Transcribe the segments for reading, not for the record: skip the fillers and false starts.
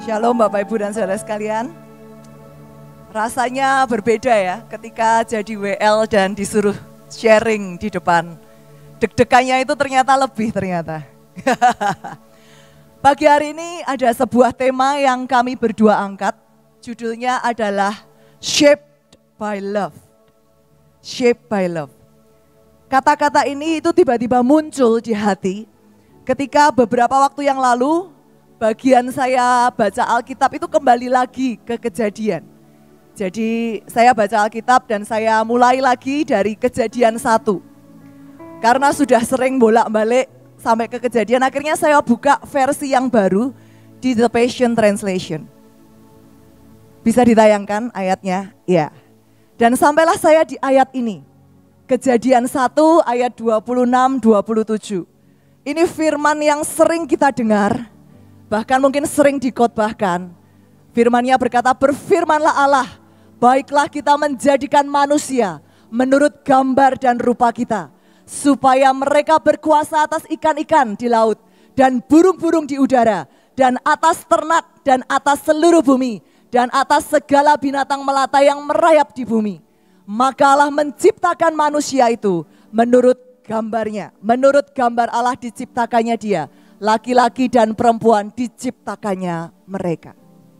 Shalom Bapak Ibu dan Saudara sekalian. Rasanya berbeda ya ketika jadi WL dan disuruh sharing di depan. Deg-degannya itu ternyata lebih ternyata. Pagi hari ini ada sebuah tema yang kami berdua angkat. Judulnya adalah Shaped by Love. Shaped by Love. Kata-kata ini itu tiba-tiba muncul di hati ketika beberapa waktu yang lalu bagian saya baca Alkitab itu kembali lagi ke Kejadian. Jadi saya baca Alkitab dan saya mulai lagi dari Kejadian 1. Karena sudah sering bolak-balik sampai ke Kejadian, akhirnya saya buka versi yang baru di The Passion Translation. Bisa ditayangkan ayatnya? Ya. Dan sampailah saya di ayat ini. Kejadian 1 ayat 26-27. Ini firman yang sering kita dengar, bahkan mungkin sering dikhotbahkan. Firman-Nya berkata, berfirmanlah Allah, baiklah kita menjadikan manusia menurut gambar dan rupa kita, supaya mereka berkuasa atas ikan-ikan di laut dan burung-burung di udara, dan atas ternak dan atas seluruh bumi, dan atas segala binatang melata yang merayap di bumi. Maka Allah menciptakan manusia itu menurut gambarnya, menurut gambar Allah diciptakannya dia. Laki-laki dan perempuan diciptakannya mereka.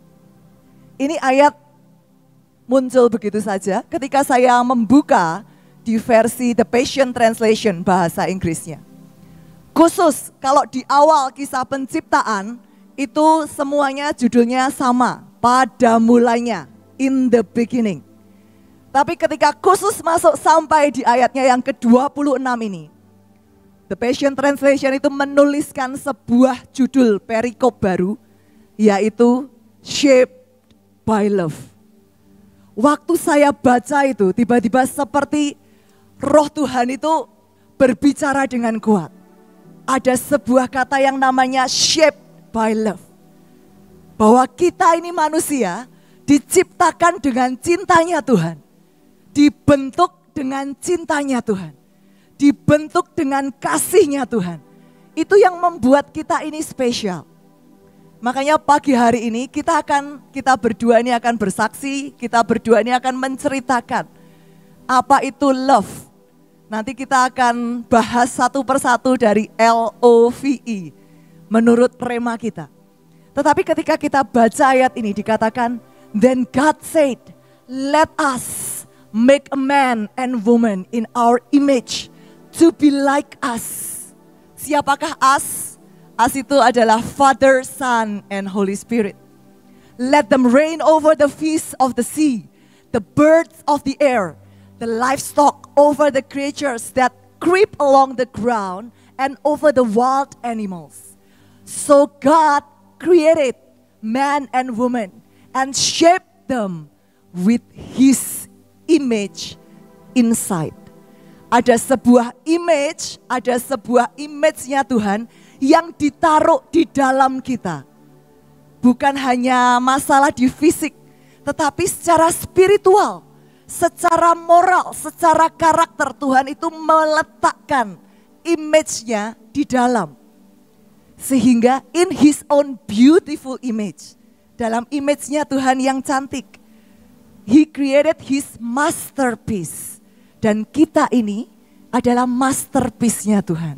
Ini ayat muncul begitu saja ketika saya membuka di versi The Passion Translation bahasa Inggrisnya. Khusus kalau di awal kisah penciptaan itu semuanya judulnya sama, pada mulanya, in the beginning. Tapi ketika khusus masuk sampai di ayatnya yang ke-26 ini, The Passion Translation itu menuliskan sebuah judul perikop baru, yaitu Shaped by Love. Waktu saya baca itu tiba-tiba seperti roh Tuhan itu berbicara dengan kuat. Ada sebuah kata yang namanya shaped by love. Bahwa kita ini manusia diciptakan dengan cintanya Tuhan. Dibentuk dengan cintanya Tuhan. Dibentuk dengan kasihnya Tuhan. Itu yang membuat kita ini spesial. Makanya pagi hari ini kita berdua ini akan bersaksi, kita berdua ini akan menceritakan apa itu love. Nanti kita akan bahas satu persatu dari LOVE menurut rema kita. Tetapi ketika kita baca ayat ini dikatakan, then God said, let us make a man and woman in our image, to be like us. Siapakah us? Us itu adalah Father, Son, and Holy Spirit. Let them reign over the fish of the sea, the birds of the air, the livestock, over the creatures that creep along the ground, and over the wild animals. So God created man and woman and shaped them with His image inside. Ada sebuah image-nya Tuhan yang ditaruh di dalam kita. Bukan hanya masalah di fisik, tetapi secara spiritual, secara moral, secara karakter Tuhan itu meletakkan image-nya di dalam. Sehingga in His own beautiful image, dalam image-nya Tuhan yang cantik, He created His masterpiece. Dan kita ini adalah masterpiece-nya Tuhan.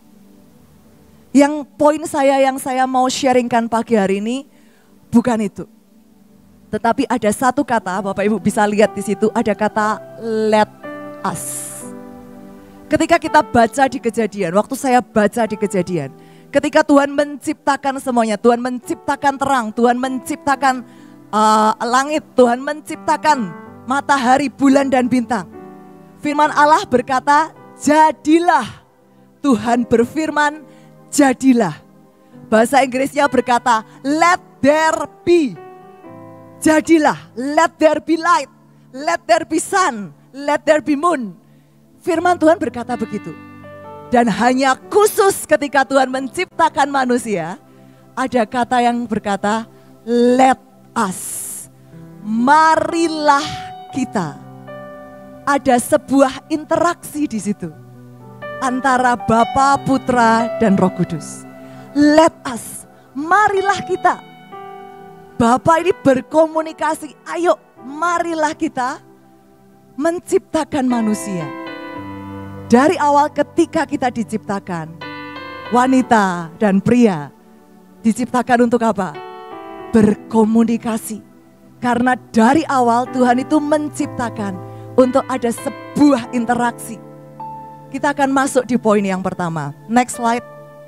Yang poin yang saya mau sharingkan pagi hari ini bukan itu. Tetapi ada satu kata, Bapak Ibu bisa lihat di situ, ada kata let us. Ketika kita baca di Kejadian, waktu saya baca di Kejadian, ketika Tuhan menciptakan semuanya, Tuhan menciptakan terang, Tuhan menciptakan langit, Tuhan menciptakan matahari, bulan dan bintang. Firman Allah berkata, jadilah. Tuhan berfirman, jadilah. Bahasa Inggrisnya berkata, let there be. Jadilah, let there be light, let there be sun, let there be moon. Firman Tuhan berkata begitu. Dan hanya khusus ketika Tuhan menciptakan manusia, ada kata yang berkata, let us. Marilah kita. Ada sebuah interaksi di situ antara Bapa, Putra, dan Roh Kudus. Let us, marilah kita. Bapa ini berkomunikasi, ayo marilah kita menciptakan manusia. Dari awal ketika kita diciptakan, wanita dan pria diciptakan untuk apa? Berkomunikasi. Karena dari awal Tuhan itu menciptakan untuk ada sebuah interaksi. Kita akan masuk di poin yang pertama. Next slide.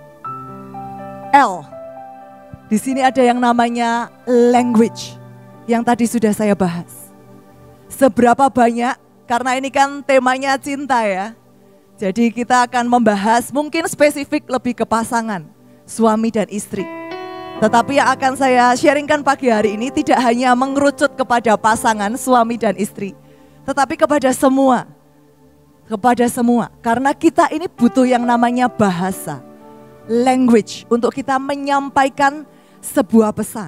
L. Di sini ada yang namanya language yang tadi sudah saya bahas. Seberapa banyak, karena ini kan temanya cinta ya. Jadi kita akan membahas mungkin spesifik lebih ke pasangan, suami dan istri. Tetapi yang akan saya sharingkan pagi hari ini tidak hanya mengerucut kepada pasangan, suami dan istri. Tetapi kepada semua. Kepada semua. Karena kita ini butuh yang namanya bahasa. Language. Untuk kita menyampaikan sebuah pesan.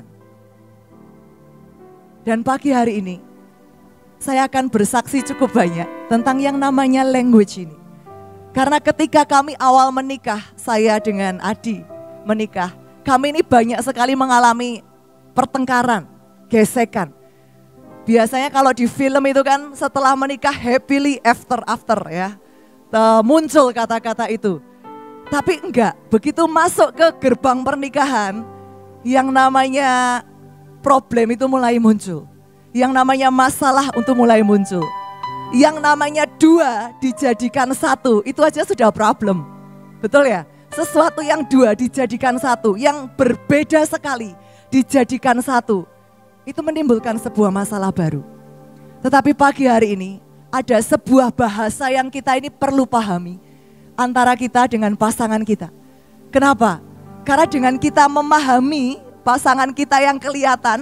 Dan pagi hari ini saya akan bersaksi cukup banyak tentang yang namanya language ini. Karena ketika kami awal menikah, saya dengan Adi menikah, kami ini banyak sekali mengalami pertengkaran, gesekan. Biasanya kalau di film itu kan setelah menikah happily after ya. Muncul kata-kata itu. Tapi enggak, begitu masuk ke gerbang pernikahan, yang namanya problem itu mulai muncul. Yang namanya masalah untuk mulai muncul. Yang namanya dua dijadikan satu, itu aja sudah problem. Betul ya? Sesuatu yang dua dijadikan satu, yang berbeda sekali dijadikan satu. Itu menimbulkan sebuah masalah baru. Tetapi pagi hari ini ada sebuah bahasa yang kita ini perlu pahami antara kita dengan pasangan kita. Kenapa? Karena dengan kita memahami pasangan kita yang kelihatan,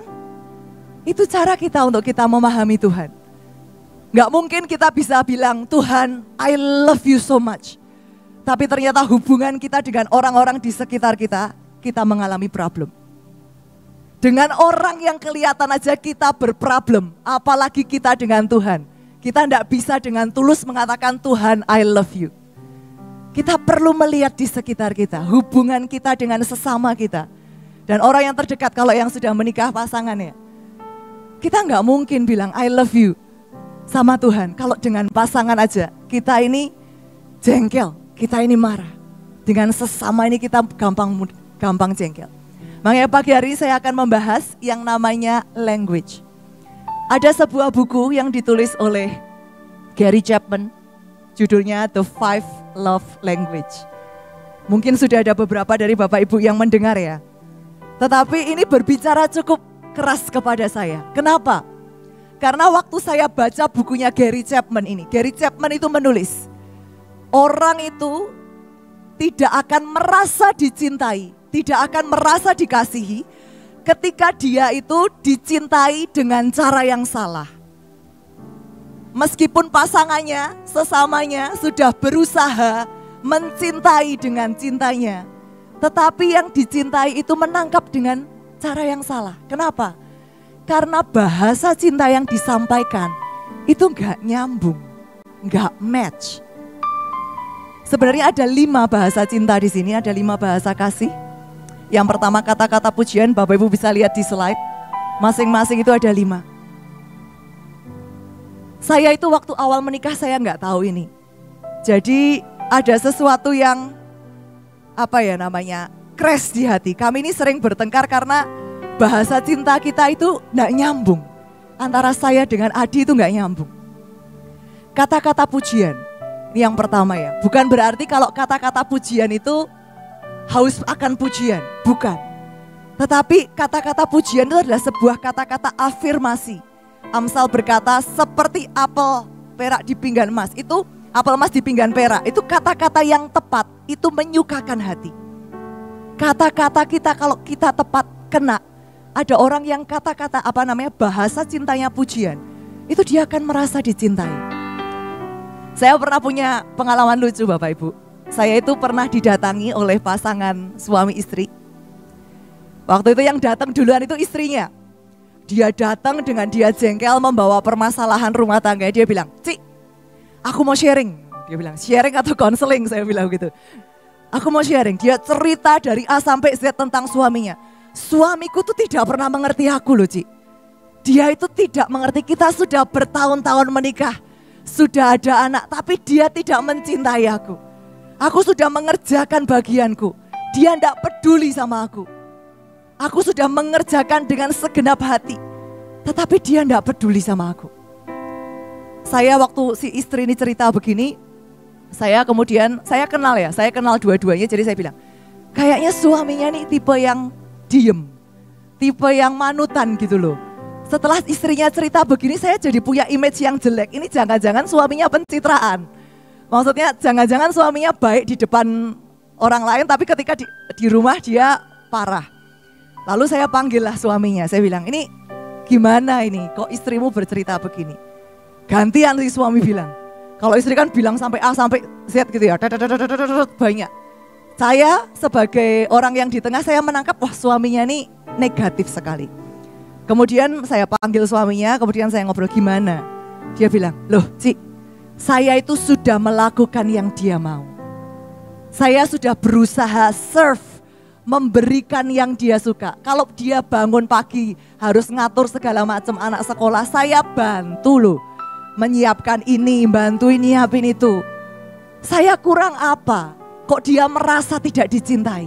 itu cara kita untuk kita memahami Tuhan. Gak mungkin kita bisa bilang, Tuhan, I love you so much. Tapi ternyata hubungan kita dengan orang-orang di sekitar kita, kita mengalami problem. Dengan orang yang kelihatan aja kita berproblem, apalagi kita dengan Tuhan. Kita tidak bisa dengan tulus mengatakan, Tuhan, I love you. Kita perlu melihat di sekitar kita, hubungan kita dengan sesama kita. Dan orang yang terdekat, kalau yang sudah menikah pasangannya. Kita nggak mungkin bilang, I love you sama Tuhan. Kalau dengan pasangan aja, kita ini jengkel, kita ini marah. Dengan sesama ini kita gampang jengkel. Makanya pagi hari ini saya akan membahas yang namanya language. Ada sebuah buku yang ditulis oleh Gary Chapman, judulnya The Five Love Language. Mungkin sudah ada beberapa dari Bapak Ibu yang mendengar ya. Tetapi ini berbicara cukup keras kepada saya. Kenapa? Karena waktu saya baca bukunya Gary Chapman ini, Gary Chapman itu menulis, orang itu tidak akan merasa dicintai, tidak akan merasa dikasihi ketika dia itu dicintai dengan cara yang salah. Meskipun pasangannya, sesamanya sudah berusaha mencintai dengan cintanya, tetapi yang dicintai itu menangkap dengan cara yang salah. Kenapa? Karena bahasa cinta yang disampaikan itu gak nyambung, gak match. Sebenarnya ada 5 bahasa cinta di sini, ada 5 bahasa kasih. Yang pertama kata-kata pujian, Bapak Ibu bisa lihat di slide. Masing-masing itu ada 5. Saya itu waktu awal menikah saya nggak tahu ini. Jadi ada sesuatu yang crash di hati. Kami ini sering bertengkar karena bahasa cinta kita itu nggak nyambung. Antara saya dengan Adi itu nggak nyambung. Kata-kata pujian, ini yang pertama ya. Bukan berarti kalau kata-kata pujian itu haus akan pujian, bukan. Tetapi kata-kata pujian itu adalah sebuah kata-kata afirmasi. Amsal berkata seperti apel perak di pinggan emas. Itu apel emas di pinggan perak. Itu kata-kata yang tepat, itu menyukakan hati. Kata-kata kita kalau kita tepat kena. Ada orang yang kata-kata bahasa cintanya pujian. Itu dia akan merasa dicintai. Saya pernah punya pengalaman lucu Bapak Ibu. Saya itu pernah didatangi oleh pasangan suami istri. Waktu itu yang datang duluan itu istrinya. Dia datang dengan dia jengkel membawa permasalahan rumah tangga. Dia bilang, Ci, aku mau sharing. Dia bilang, sharing atau konseling? Saya bilang gitu. Aku mau sharing. Dia cerita dari A sampai Z tentang suaminya. Suamiku tuh tidak pernah mengerti aku loh, Ci. Dia itu tidak mengerti, kita sudah bertahun-tahun menikah, sudah ada anak, tapi dia tidak mencintai aku. Aku sudah mengerjakan bagianku, dia tidak peduli sama aku. Aku sudah mengerjakan dengan segenap hati, tetapi dia tidak peduli sama aku. Saya waktu si istri ini cerita begini, saya kenal dua-duanya, jadi saya bilang, kayaknya suaminya nih tipe yang diem, tipe yang manutan gitu loh. Setelah istrinya cerita begini, saya jadi punya image yang jelek. Ini jangan-jangan suaminya pencitraan. Maksudnya jangan-jangan suaminya baik di depan orang lain, tapi ketika di rumah dia parah. Lalu saya panggillah suaminya, saya bilang, ini gimana ini, kok istrimu bercerita begini? Gantian si suami bilang, kalau istri kan bilang sampai A sampai Z gitu ya, banyak. Saya sebagai orang yang di tengah, saya menangkap, wah suaminya ini negatif sekali. Kemudian saya panggil suaminya, kemudian saya ngobrol, gimana? Dia bilang, loh Ci, saya itu sudah melakukan yang dia mau. Saya sudah berusaha serve, memberikan yang dia suka. Kalau dia bangun pagi harus ngatur segala macam anak sekolah, saya bantu loh. Menyiapkan ini, bantuin nyiapin itu. Saya kurang apa? Kok dia merasa tidak dicintai?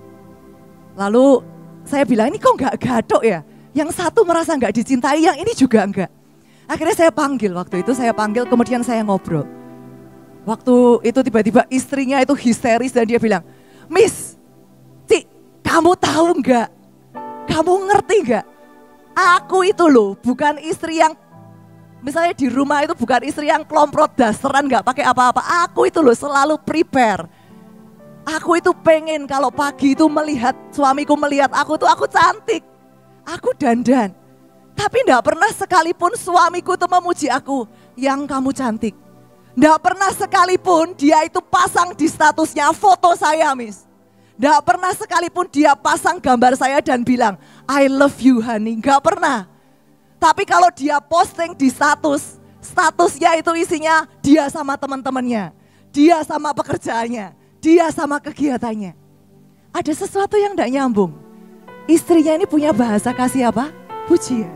Lalu saya bilang, ini kok gak gadok ya? Yang satu merasa gak dicintai, yang ini juga enggak. Akhirnya saya panggil, waktu itu saya panggil, kemudian saya ngobrol. Waktu itu tiba-tiba istrinya itu histeris dan dia bilang, Miss, Ci, kamu tahu enggak? Kamu ngerti enggak? Aku itu loh bukan istri yang, misalnya di rumah itu bukan istri yang kelomprot dasteran gak pakai apa-apa. Aku itu loh selalu prepare. Aku itu pengen kalau pagi itu melihat, suamiku melihat aku tuh aku cantik. Aku dandan. Tapi enggak pernah sekalipun suamiku tuh memuji aku, yang kamu cantik. Enggak pernah sekalipun dia itu pasang di statusnya foto saya, Miss. Enggak pernah sekalipun dia pasang gambar saya dan bilang, I love you honey. Enggak pernah. Tapi kalau dia posting di statusnya itu isinya dia sama teman-temannya, dia sama pekerjaannya, dia sama kegiatannya. Ada sesuatu yang enggak nyambung. Istrinya ini punya bahasa kasih apa? Pujian.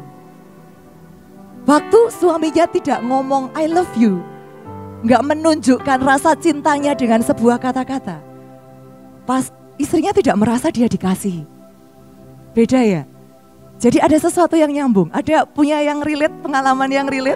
Waktu suaminya tidak ngomong I love you, enggak menunjukkan rasa cintanya dengan sebuah kata-kata, pas istrinya tidak merasa dia dikasihi. Beda ya? Jadi ada sesuatu yang nyambung, ada punya yang relate, pengalaman yang relate.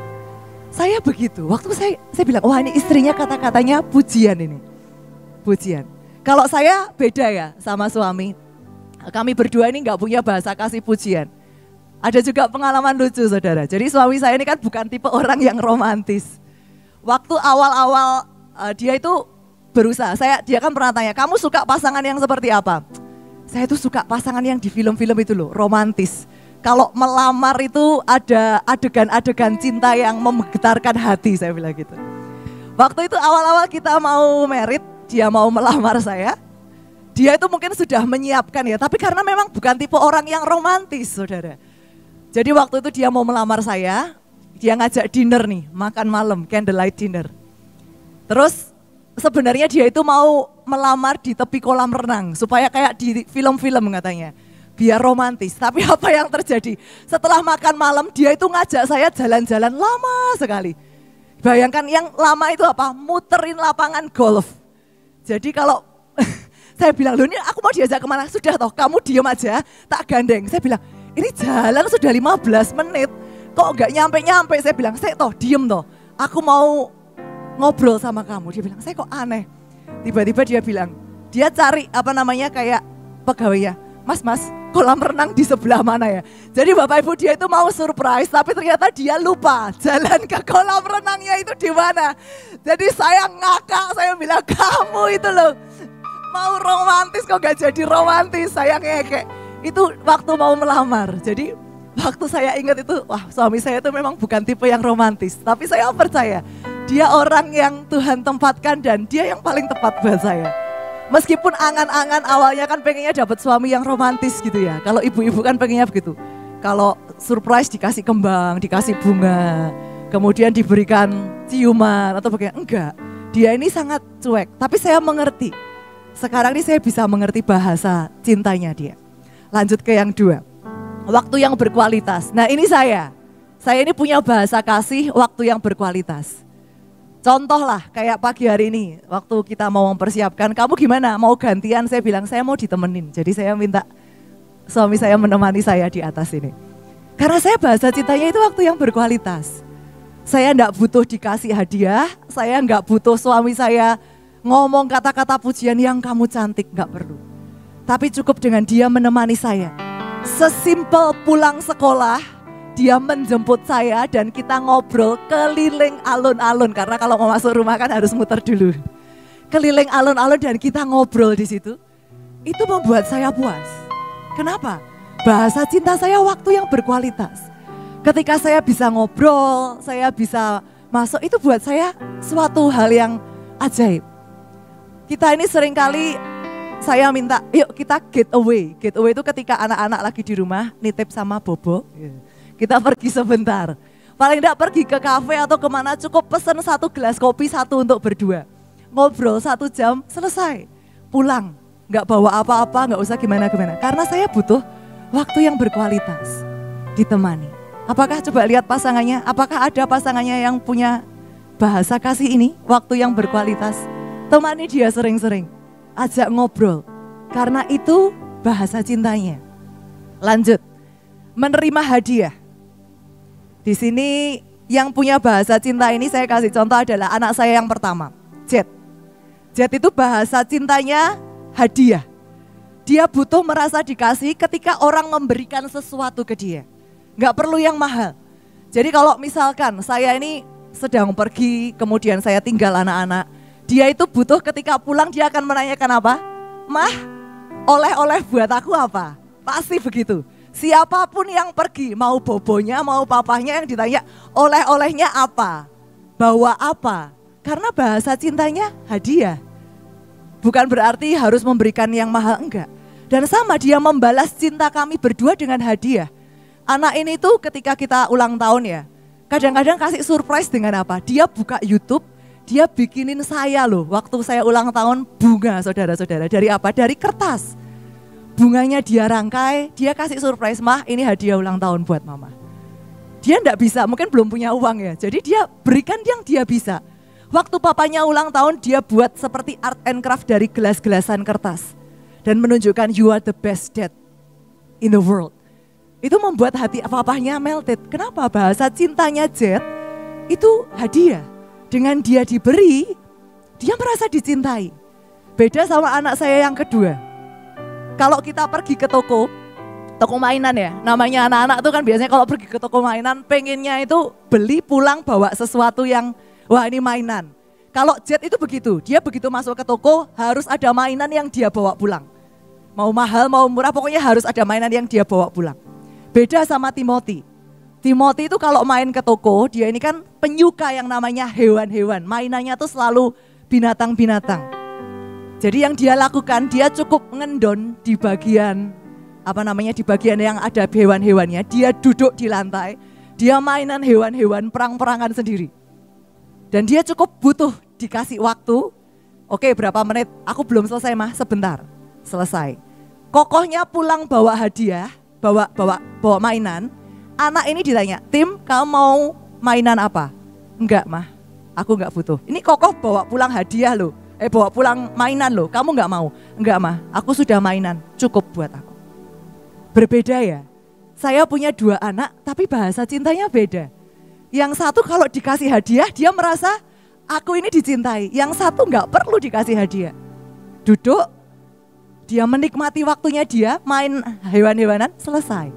Saya begitu, waktu saya bilang, wah ini istrinya kata-katanya pujian ini. Pujian. Kalau saya beda ya sama suami. Kami berdua ini enggak punya bahasa kasih pujian. Ada juga pengalaman lucu saudara. Jadi suami saya ini kan bukan tipe orang yang romantis. Waktu awal-awal dia itu berusaha, dia kan pernah tanya, kamu suka pasangan yang seperti apa? Saya tuh suka pasangan yang di film-film itu loh, romantis. Kalau melamar itu ada adegan-adegan cinta yang menggetarkan hati, saya bilang gitu. Waktu itu awal-awal kita mau married, dia mau melamar saya. Dia itu mungkin sudah menyiapkan ya, tapi karena memang bukan tipe orang yang romantis saudara. Jadi waktu itu dia mau melamar saya, dia ngajak dinner nih, makan malam, candlelight dinner. Terus sebenarnya dia itu mau melamar di tepi kolam renang, supaya kayak di film-film katanya, biar romantis. Tapi apa yang terjadi? Setelah makan malam dia itu ngajak saya jalan-jalan lama sekali. Bayangkan yang lama itu apa? Muterin lapangan golf. Jadi kalau saya bilang, loh ini aku mau diajak kemana? Sudah toh, kamu diem aja, tak gandeng. Saya bilang, ini jalan sudah 15 menit, kok gak nyampe-nyampe? Saya bilang, saya toh diem toh, aku mau ngobrol sama kamu. Dia bilang, saya kok aneh. Tiba-tiba dia bilang, dia cari kayak pegawainya. Mas, kolam renang di sebelah mana ya? Jadi Bapak Ibu dia itu mau surprise, tapi ternyata dia lupa jalan ke kolam renangnya itu di mana. Jadi saya ngakak, saya bilang, kamu itu loh. Mau romantis kok gak jadi romantis, saya ngekek. Itu waktu mau melamar. Jadi waktu saya ingat itu, wah suami saya itu memang bukan tipe yang romantis. Tapi saya percaya, dia orang yang Tuhan tempatkan dan dia yang paling tepat buat saya. Meskipun angan-angan awalnya kan pengennya dapat suami yang romantis gitu ya. Kalau ibu-ibu kan pengennya begitu. Kalau surprise dikasih kembang, dikasih bunga, kemudian diberikan ciuman atau bagaimana. Enggak, dia ini sangat cuek. Tapi saya mengerti. Sekarang ini saya bisa mengerti bahasa cintanya dia. Lanjut ke yang 2. Waktu yang berkualitas. Nah ini saya ini punya bahasa kasih waktu yang berkualitas. Contoh lah kayak pagi hari ini waktu kita mau mempersiapkan, kamu gimana? Mau gantian? Saya bilang saya mau ditemenin. Jadi saya minta suami saya menemani saya di atas ini. Karena saya bahasa cintanya itu waktu yang berkualitas. Saya enggak butuh dikasih hadiah, saya enggak butuh suami saya ngomong kata-kata pujian yang kamu cantik, enggak perlu. Tapi cukup dengan dia menemani saya. Sesimpel pulang sekolah, dia menjemput saya dan kita ngobrol keliling alun-alun. Karena kalau mau masuk rumah kan harus muter dulu. Keliling alun-alun dan kita ngobrol di situ. Itu membuat saya puas. Kenapa? Bahasa cinta saya waktu yang berkualitas. Ketika saya bisa ngobrol, saya bisa masuk, itu buat saya suatu hal yang ajaib. Kita ini seringkali saya minta, yuk kita get away. Get away itu ketika anak-anak lagi di rumah, nitip sama bobo. Kita pergi sebentar. Paling enggak pergi ke kafe atau kemana, cukup pesen 1 gelas kopi, 1 untuk berdua. Ngobrol 1 jam, selesai. Pulang, enggak bawa apa-apa, enggak usah gimana-gimana. Karena saya butuh waktu yang berkualitas, ditemani. Apakah coba lihat pasangannya, apakah ada pasangannya yang punya bahasa kasih ini, waktu yang berkualitas? Temani dia sering-sering. Ajak ngobrol, karena itu bahasa cintanya. Lanjut, menerima hadiah. Di sini yang punya bahasa cinta ini saya kasih contoh adalah anak saya yang pertama, Jet. Jet itu bahasa cintanya hadiah. Dia butuh merasa dikasih ketika orang memberikan sesuatu ke dia. Gak perlu yang mahal. Jadi kalau misalkan saya ini sedang pergi, kemudian saya tinggal anak-anak, dia itu butuh ketika pulang dia akan menanyakan apa? Mah, oleh-oleh buat aku apa? Pasti begitu. Siapapun yang pergi, mau bobonya, mau papahnya yang ditanya, oleh-olehnya apa? Bawa apa? Karena bahasa cintanya hadiah. Bukan berarti harus memberikan yang mahal, enggak. Dan sama dia membalas cinta kami berdua dengan hadiah. Anak ini tuh ketika kita ulang tahun ya, kadang-kadang kasih surprise dengan apa? Dia buka YouTube, dia bikinin saya loh, waktu saya ulang tahun bunga saudara-saudara. Dari apa? Dari kertas. Bunganya dia rangkai, dia kasih surprise, Mah ini hadiah ulang tahun buat mama. Dia enggak bisa, mungkin belum punya uang ya. Jadi dia berikan yang dia bisa. Waktu papanya ulang tahun dia buat seperti art and craft dari gelas-gelasan kertas. Dan menunjukkan you are the best dad in the world. Itu membuat hati papahnya melted. Kenapa? Bahasa cintanya Jet itu hadiah. Dengan dia diberi, dia merasa dicintai. Beda sama anak saya yang kedua. Kalau kita pergi ke toko mainan ya, namanya anak-anak tuh kan biasanya kalau pergi ke toko mainan pengennya itu beli pulang bawa sesuatu yang wah ini mainan. Kalau Jet itu begitu, dia begitu masuk ke toko harus ada mainan yang dia bawa pulang. Mau mahal mau murah pokoknya harus ada mainan yang dia bawa pulang. Beda sama Timothy. Timothy itu kalau main ke toko, dia ini kan penyuka yang namanya hewan-hewan. Mainannya tuh selalu binatang-binatang. Jadi yang dia lakukan, dia cukup ngendon di bagian, di bagian yang ada hewan-hewannya. Dia duduk di lantai, dia mainan hewan-hewan perang-perangan sendiri. Dan dia cukup butuh dikasih waktu. Oke, berapa menit? Aku belum selesai mah, sebentar. Selesai. Kokohnya pulang bawa hadiah, bawa mainan. Anak ini ditanya, Tim, kamu mau mainan apa? Enggak mah, aku enggak butuh. Ini kokoh bawa pulang hadiah loh, bawa pulang mainan loh, kamu enggak mau? Enggak mah, aku sudah mainan, cukup buat aku. Berbeda ya, saya punya 2 anak tapi bahasa cintanya beda. Yang satu kalau dikasih hadiah, dia merasa aku ini dicintai. Yang satu enggak perlu dikasih hadiah. Duduk, dia menikmati waktunya dia, main hewan-hewanan, selesai.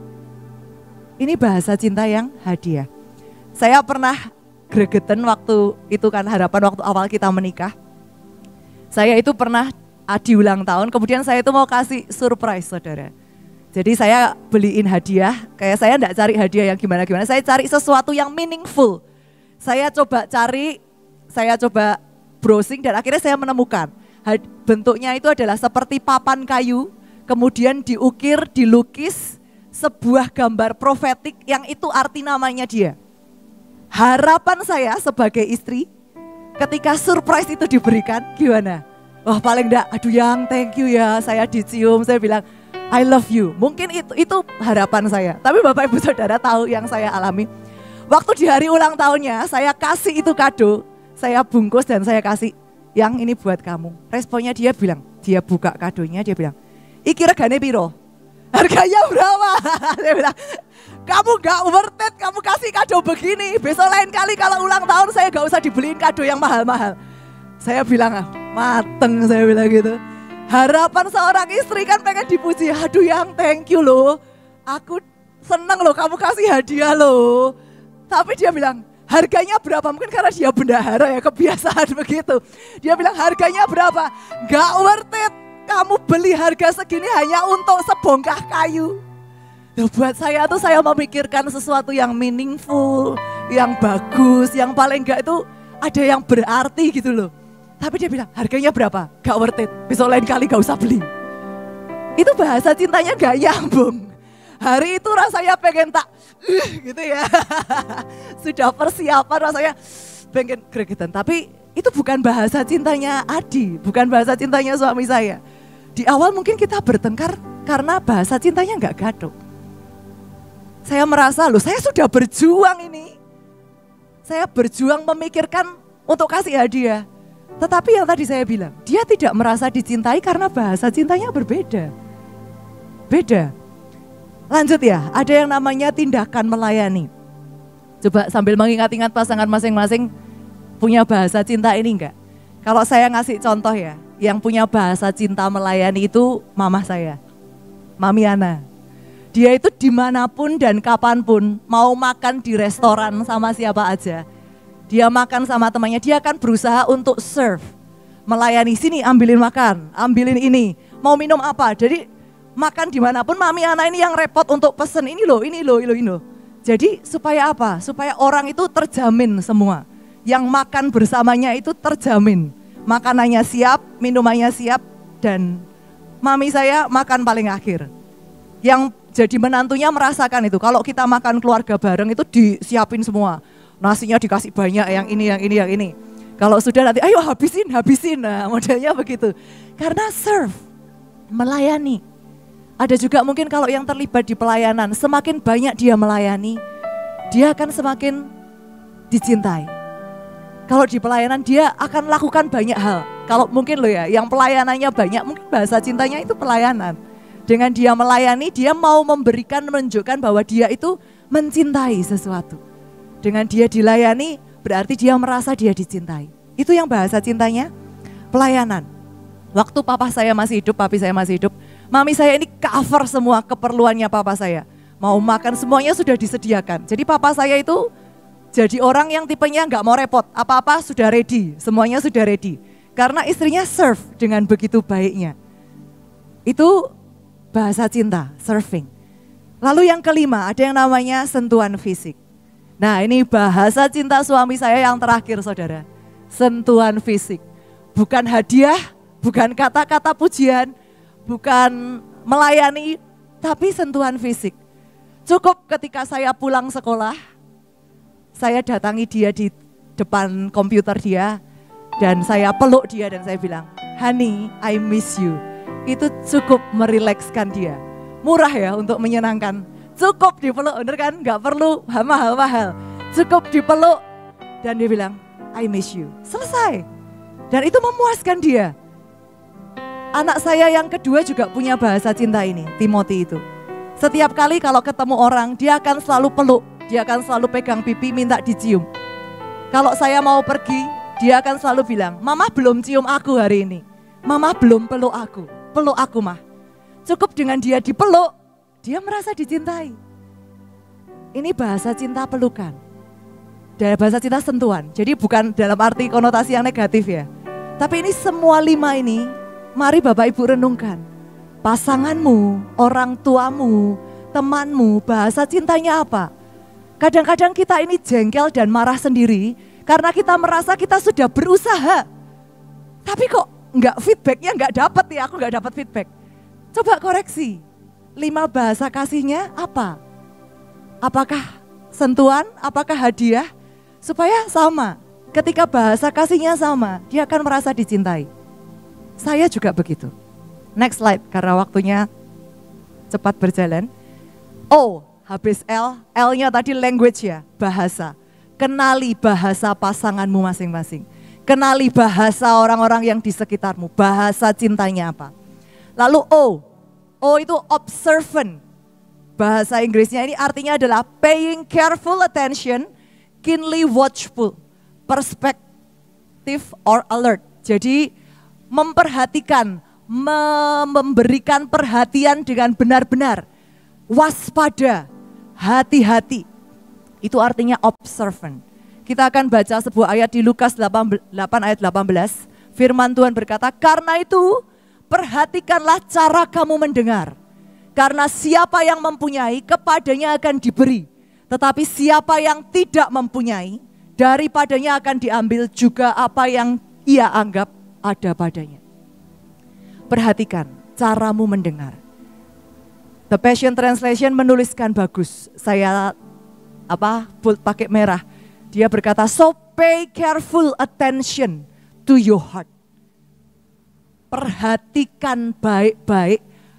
Ini bahasa cinta yang hadiah. Saya pernah gregetan waktu itu kan harapan waktu awal kita menikah. Saya itu pernah di ulang tahun, kemudian saya itu mau kasih surprise saudara. Jadi saya beliin hadiah, kayak saya enggak cari hadiah yang gimana-gimana, saya cari sesuatu yang meaningful. Saya coba browsing dan akhirnya saya menemukan. Bentuknya itu adalah seperti papan kayu, kemudian diukir, dilukis, sebuah gambar profetik yang itu arti namanya dia. Harapan saya sebagai istri ketika surprise itu diberikan gimana? Wah paling enggak, aduh yang thank you ya, saya dicium, saya bilang I love you. Mungkin itu harapan saya. Tapi Bapak Ibu Saudara tahu yang saya alami. Waktu di hari ulang tahunnya, saya kasih itu kado. Saya bungkus dan saya kasih, yang ini buat kamu. Responnya dia bilang, dia buka kadonya, dia bilang, iki regane piro? Harganya berapa? Saya bilang, kamu gak worth it, kamu kasih kado begini. Besok lain kali kalau ulang tahun saya gak usah dibeliin kado yang mahal-mahal. Saya bilang, mateng, saya bilang gitu. Harapan seorang istri kan pengen dipuji. Aduh yang thank you loh. Aku seneng loh kamu kasih hadiah loh. Tapi dia bilang, harganya berapa? Mungkin karena dia bendahara ya, kebiasaan begitu. Dia bilang harganya berapa? Gak worth it. Kamu beli harga segini hanya untuk sebongkah kayu. Loh, buat saya tuh saya memikirkan sesuatu yang meaningful, yang bagus, yang paling enggak itu ada yang berarti gitu loh. Tapi dia bilang harganya berapa? Gak worth it, besok lain kali gak usah beli. Itu bahasa cintanya gak nyambung. Hari itu rasanya pengen tak gitu ya. Sudah persiapan rasanya pengen gregetan. Tapi itu bukan bahasa cintanya Adi, bukan bahasa cintanya suami saya. Di awal mungkin kita bertengkar karena bahasa cintanya gak gadok. Saya merasa loh saya sudah berjuang ini. Saya berjuang memikirkan untuk kasih hadiah. Tetapi yang tadi saya bilang, dia tidak merasa dicintai karena bahasa cintanya berbeda. Beda. Lanjut ya, ada yang namanya tindakan melayani. Coba sambil mengingat-ingat pasangan masing-masing punya bahasa cinta ini enggak? Kalau saya ngasih contoh ya, yang punya bahasa cinta melayani itu mama saya, Mami Ana. Dia itu dimanapun dan kapanpun mau makan di restoran sama siapa aja. Dia makan sama temannya, dia akan berusaha untuk serve. Melayani, sini ambilin makan, ambilin ini. Mau minum apa? Jadi makan dimanapun Mami Ana ini yang repot untuk pesen ini loh, ini loh, ini loh. Jadi supaya apa? Supaya orang itu terjamin semua. Yang makan bersamanya itu terjamin. Makanannya siap, minumannya siap, dan Mami saya makan paling akhir. Yang jadi menantunya merasakan itu. Kalau kita makan keluarga bareng itu disiapin semua. Nasinya dikasih banyak, yang ini, yang ini, yang ini. Kalau sudah nanti, ayo habisin, habisin. Nah modelnya begitu. Karena serve, melayani. Ada juga mungkin kalau yang terlibat di pelayanan, semakin banyak dia melayani, dia akan semakin dicintai. Kalau di pelayanan dia akan lakukan banyak hal. Kalau mungkin loh ya, yang pelayanannya banyak, mungkin bahasa cintanya itu pelayanan. Dengan dia melayani, dia mau memberikan, menunjukkan bahwa dia itu mencintai sesuatu. Dengan dia dilayani, berarti dia merasa dia dicintai. Itu yang bahasa cintanya, pelayanan. Waktu papa saya masih hidup, papi saya masih hidup, mami saya ini cover semua keperluannya papa saya. Mau makan semuanya sudah disediakan. Jadi papa saya itu jadi orang yang tipenya nggak mau repot. Apa-apa sudah ready, semuanya sudah ready. Karena istrinya serve dengan begitu baiknya. Itu bahasa cinta, serving. Lalu yang kelima, ada yang namanya sentuhan fisik. Nah ini bahasa cinta suami saya yang terakhir saudara. Sentuhan fisik. Bukan hadiah, bukan kata-kata pujian, bukan melayani, tapi sentuhan fisik. Cukup ketika saya pulang sekolah, saya datangi dia di depan komputer dia, dan saya peluk dia dan saya bilang, honey, I miss you. Itu cukup merilekskan dia. Murah ya untuk menyenangkan. Cukup dipeluk, bener kan? Gak perlu mahal-mahal. Cukup dipeluk dan dia bilang, I miss you. Selesai. Dan itu memuaskan dia. Anak saya yang kedua juga punya bahasa cinta ini, Timothy itu. Setiap kali kalau ketemu orang, dia akan selalu peluk. Dia akan selalu pegang pipi, minta dicium. Kalau saya mau pergi, dia akan selalu bilang, mama belum cium aku hari ini. Mama belum peluk aku. Peluk aku mah. Cukup dengan dia dipeluk, dia merasa dicintai. Ini bahasa cinta pelukan. Dan bahasa cinta sentuhan. Jadi bukan dalam arti konotasi yang negatif ya. Tapi ini semua 5 ini, mari Bapak Ibu renungkan. Pasanganmu, orang tuamu, temanmu, bahasa cintanya apa? Kadang-kadang kita ini jengkel dan marah sendiri karena kita merasa kita sudah berusaha. Tapi kok feedbacknya nggak dapat ya, aku nggak dapat feedback. Coba koreksi, 5 bahasa kasihnya apa? Apakah sentuhan, apakah hadiah? Supaya sama, ketika bahasa kasihnya sama, dia akan merasa dicintai. Saya juga begitu. Next slide, karena waktunya cepat berjalan. O, habis L, L-nya tadi language ya, bahasa. Kenali bahasa pasanganmu masing-masing. Kenali bahasa orang-orang yang di sekitarmu, bahasa cintanya apa. Lalu O itu observant. Bahasa Inggrisnya ini artinya adalah paying careful attention, keenly watchful, perspective or alert. Jadi memperhatikan, memberikan perhatian dengan benar-benar, waspada, hati-hati. Itu artinya observant. Kita akan baca sebuah ayat di Lukas 8 ayat 18. Firman Tuhan berkata, karena itu perhatikanlah cara kamu mendengar. Karena siapa yang mempunyai, kepadanya akan diberi. Tetapi siapa yang tidak mempunyai, daripadanya akan diambil juga apa yang ia anggap ada padanya. Perhatikan caramu mendengar. The Passion Translation menuliskan bagus. Saya bold pakai merah. Dia berkata, so pay careful attention to your heart. Perhatikan baik-baik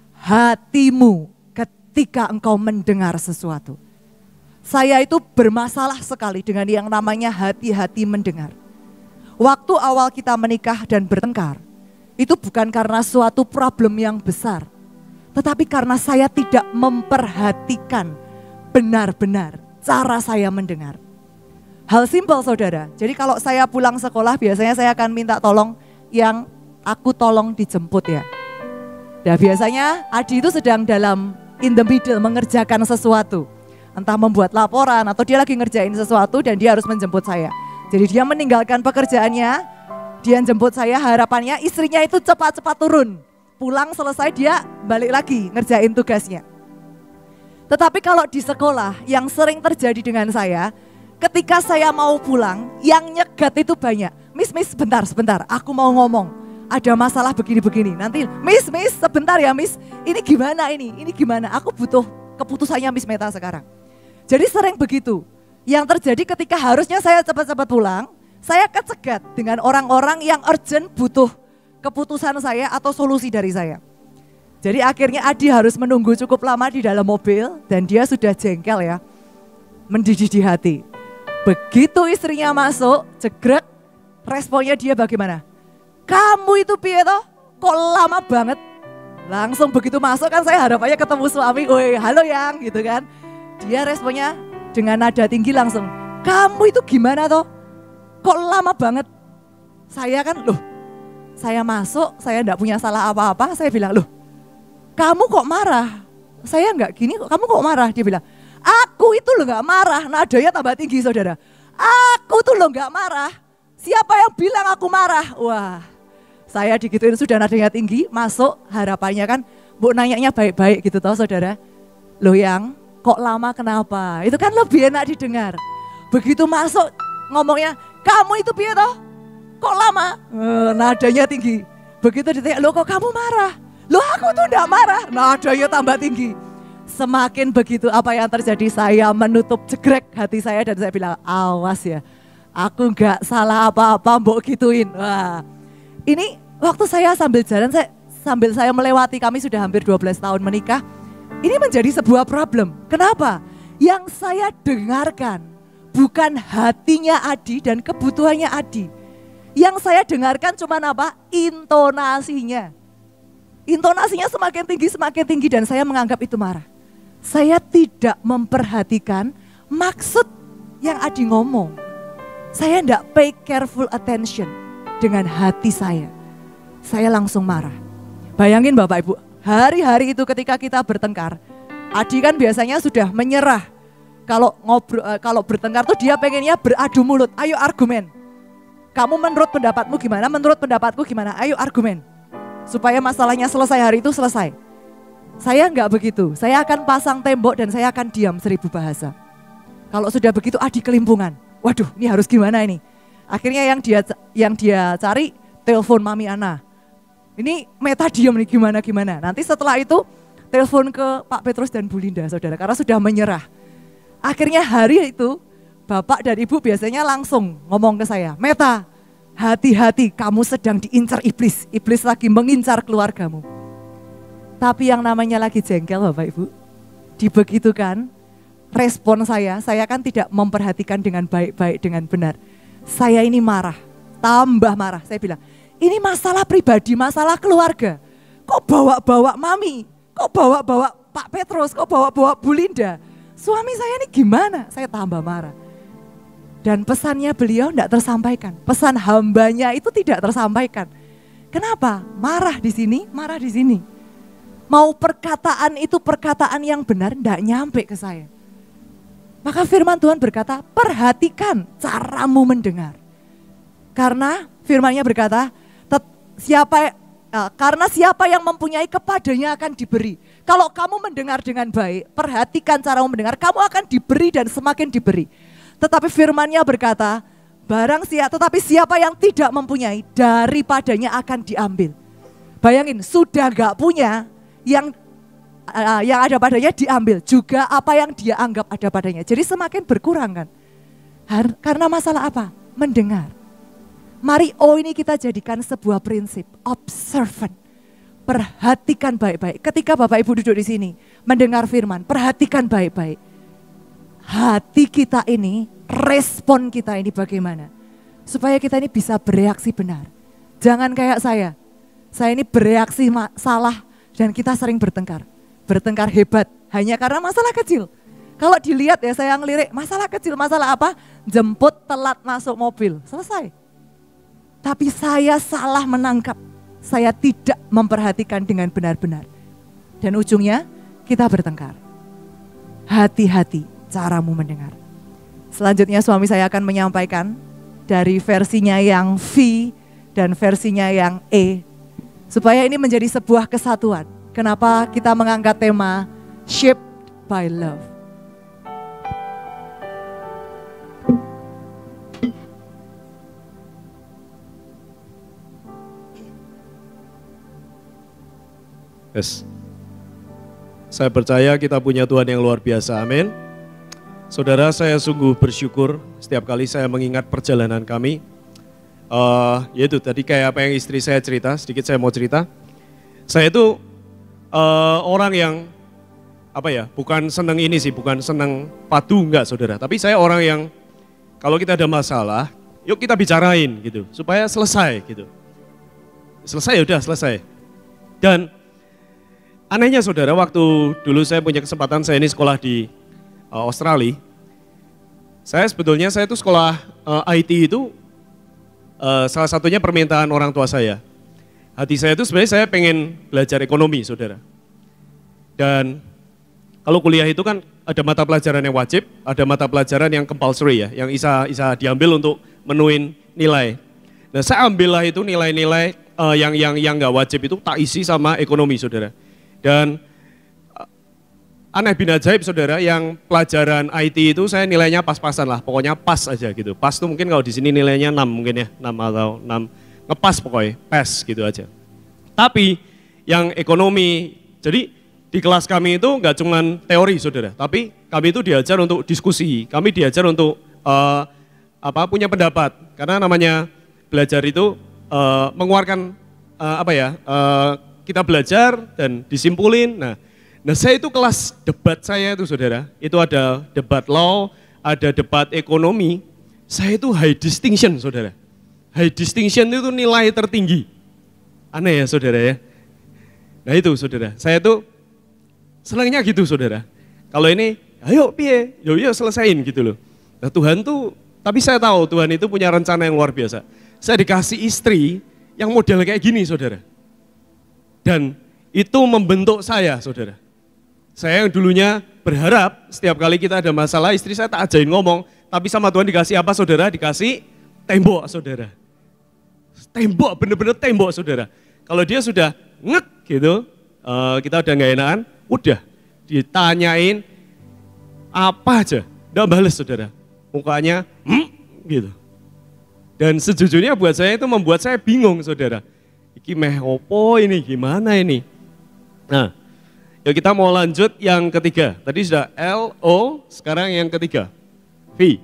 hatimu ketika engkau mendengar sesuatu. Saya itu bermasalah sekali dengan yang namanya hati-hati mendengar. Waktu awal kita menikah dan bertengkar, itu bukan karena suatu problem yang besar, tetapi karena saya tidak memperhatikan benar-benar cara saya mendengar. Hal simpel saudara, jadi kalau saya pulang sekolah biasanya saya akan minta tolong yang aku tolong dijemput ya. Nah biasanya Adi itu sedang dalam in the middle mengerjakan sesuatu. Entah membuat laporan atau dia lagi ngerjain sesuatu dan dia harus menjemput saya. Jadi dia meninggalkan pekerjaannya, dia jemput saya, harapannya istrinya itu cepat-cepat turun. Pulang selesai dia balik lagi ngerjain tugasnya. Tetapi kalau di sekolah yang sering terjadi dengan saya, ketika saya mau pulang yang nyegat itu banyak. Miss sebentar, aku mau ngomong. Ada masalah begini-begini, nanti Miss sebentar ya Miss, ini gimana, aku butuh keputusannya Miss Meta sekarang. Jadi sering begitu, yang terjadi ketika harusnya saya cepat-cepat pulang, saya kecegat dengan orang-orang yang urgent butuh keputusan saya atau solusi dari saya. Jadi akhirnya Adi harus menunggu cukup lama di dalam mobil dan dia sudah jengkel ya, mendidih di hati. Begitu istrinya masuk, jegrek, responnya dia bagaimana? Kamu itu piye toh? Kok lama banget? Langsung begitu masuk kan saya harapannya ketemu suami, "Woi, halo Yang," gitu kan. Dia responnya dengan nada tinggi langsung, "Kamu itu gimana toh? Kok lama banget?" Saya kan, saya masuk, saya enggak punya salah apa-apa, saya bilang, "Kamu kok marah?" Saya enggak gini, "Kamu kok marah?" Dia bilang, "Aku itu enggak marah." Nadanya tambah tinggi saudara. "Aku tuh enggak marah. Siapa yang bilang aku marah?" Wah. Saya digituin sudah nadanya tinggi, masuk harapannya kan, Bu nanyanya baik-baik gitu toh saudara. Yang kok lama kenapa? Itu kan lebih enak didengar. Begitu masuk ngomongnya, "Kamu itu piye toh? Kok lama?" Nadanya tinggi. Begitu ditanya, "Kok kamu marah?" "Aku tuh enggak marah." Nadanya tambah tinggi. Semakin begitu apa yang terjadi, saya menutup jegrek hati saya dan saya bilang, "Awas ya, aku enggak salah apa-apa mbok gituin." Wah. Ini waktu saya sambil jalan, sambil saya melewati, kami sudah hampir 12 tahun menikah. Ini menjadi sebuah problem. Kenapa? Yang saya dengarkan bukan hatinya Adi dan kebutuhannya Adi. Yang saya dengarkan cuma apa? Intonasinya. Intonasinya semakin tinggi dan saya menganggap itu marah. Saya tidak memperhatikan maksud yang Adi ngomong. Saya tidak pay careful attention dengan hati saya. Saya langsung marah. Bayangin Bapak Ibu, hari-hari itu ketika kita bertengkar, Adi kan biasanya sudah menyerah. Kalau bertengkar tuh dia pengennya beradu mulut, ayo argumen. Kamu menurut pendapatmu gimana, menurut pendapatku gimana, ayo argumen. Supaya masalahnya selesai hari itu selesai. Saya enggak begitu, saya akan pasang tembok dan saya akan diam 1000 bahasa. Kalau sudah begitu Adi kelimpungan, waduh ini harus gimana ini. Akhirnya yang dia cari telepon Mami Ana. Ini Meta diam nih gimana. Nanti setelah itu telepon ke Pak Petrus dan Bu Linda saudara, karena sudah menyerah. Akhirnya hari itu Bapak dan Ibu biasanya langsung ngomong ke saya, "Meta, hati-hati kamu sedang diincar iblis. Iblis lagi mengincar keluargamu." Tapi yang namanya lagi jengkel Bapak Ibu, dibegitukan respon saya kan tidak memperhatikan dengan baik-baik, dengan benar. Saya ini marah, tambah marah. Saya bilang, ini masalah pribadi, masalah keluarga. Kok bawa-bawa Mami, kok bawa-bawa Pak Petrus, kok bawa-bawa Bu Linda. Suami saya ini gimana? Saya tambah marah. Dan pesannya beliau tidak tersampaikan. Pesan hambanya itu tidak tersampaikan. Kenapa? Marah di sini, marah di sini. Mau perkataan itu perkataan yang benar, tidak nyampe ke saya. Maka firman Tuhan berkata, perhatikan caramu mendengar. Karena firman-Nya berkata, karena siapa yang mempunyai kepadanya akan diberi. Kalau kamu mendengar dengan baik, perhatikan caramu mendengar, kamu akan diberi dan semakin diberi. Tetapi firman-Nya berkata, tetapi siapa yang tidak mempunyai, daripadanya akan diambil. Bayangin, sudah gak punya, yang ada padanya diambil, juga apa yang dia anggap ada padanya. Jadi semakin berkurang kan. Karena masalah apa? Mendengar. Mari ini kita jadikan sebuah prinsip, observant. Perhatikan baik-baik. Ketika Bapak Ibu duduk di sini, mendengar firman, perhatikan baik-baik. Hati kita ini, respon kita ini bagaimana? Supaya kita ini bisa bereaksi benar. Jangan kayak saya ini bereaksi salah dan kita sering bertengkar. Bertengkar hebat, hanya karena masalah kecil. Kalau dilihat ya saya ngelirik, masalah kecil, masalah apa? Jemput telat masuk mobil, selesai. Tapi saya salah menangkap, saya tidak memperhatikan dengan benar-benar. Dan ujungnya kita bertengkar. Hati-hati caramu mendengar. Selanjutnya suami saya akan menyampaikan dari versinya yang V dan versinya yang E. Supaya ini menjadi sebuah kesatuan. Kenapa kita mengangkat tema Shaped by Love. Yes. Saya percaya kita punya Tuhan yang luar biasa, amin. Saudara, saya sungguh bersyukur setiap kali saya mengingat perjalanan kami. Yaitu tadi kayak apa yang istri saya cerita, sedikit saya mau cerita. Saya itu orang yang bukan seneng ini sih, bukan seneng padu enggak saudara. Tapi saya orang yang kalau kita ada masalah, yuk kita bicarain gitu, supaya selesai gitu. Selesai udah selesai. Dan anehnya saudara, waktu dulu saya punya kesempatan, saya ini sekolah di Australia. Saya itu sekolah IT itu salah satunya permintaan orang tua saya. Hati saya itu sebenarnya saya pengen belajar ekonomi saudara. Dan kalau kuliah itu kan ada mata pelajaran yang wajib, ada mata pelajaran yang compulsory ya, yang bisa diambil untuk menuin nilai. Nah saya ambillah itu nilai-nilai yang nggak wajib itu tak isi sama ekonomi saudara. Dan aneh bin ajaib saudara, yang pelajaran IT itu saya nilainya pas-pasan lah, pokoknya pas aja gitu. Pas tuh mungkin kalau di sini nilainya 6 mungkin ya, 6 atau 6, ngepas pokoknya, pas gitu aja. Tapi yang ekonomi, jadi di kelas kami itu nggak cuma teori saudara, tapi kami itu diajar untuk diskusi, kami diajar untuk punya pendapat. Karena namanya belajar itu mengeluarkan kita belajar dan disimpulin. Nah saya itu kelas debat saya itu saudara, itu ada debat law, ada debat ekonomi, saya itu high distinction saudara. High distinction itu nilai tertinggi. Aneh ya saudara ya. Nah itu saudara, saya tuh senangnya gitu saudara. Kalau ini, ayo piye, yuk selesain gitu loh. Nah Tuhan tuh, tapi saya tahu Tuhan itu punya rencana yang luar biasa. Saya dikasih istri yang model kayak gini saudara. Dan itu membentuk saya saudara. Saya yang dulunya berharap setiap kali kita ada masalah, istri saya tak ajain ngomong, tapi sama Tuhan dikasih apa saudara? Dikasih tembok saudara. Tembok, bener-bener tembok saudara. Kalau dia sudah ngek gitu, kita udah gak enakan, udah ditanyain apa aja, udah bales saudara. Mukanya gitu. Dan sejujurnya buat saya itu membuat saya bingung saudara. Iki meh opo ini, gimana ini? Nah, yuk kita mau lanjut yang ketiga. Tadi sudah L, O, sekarang yang ketiga, V.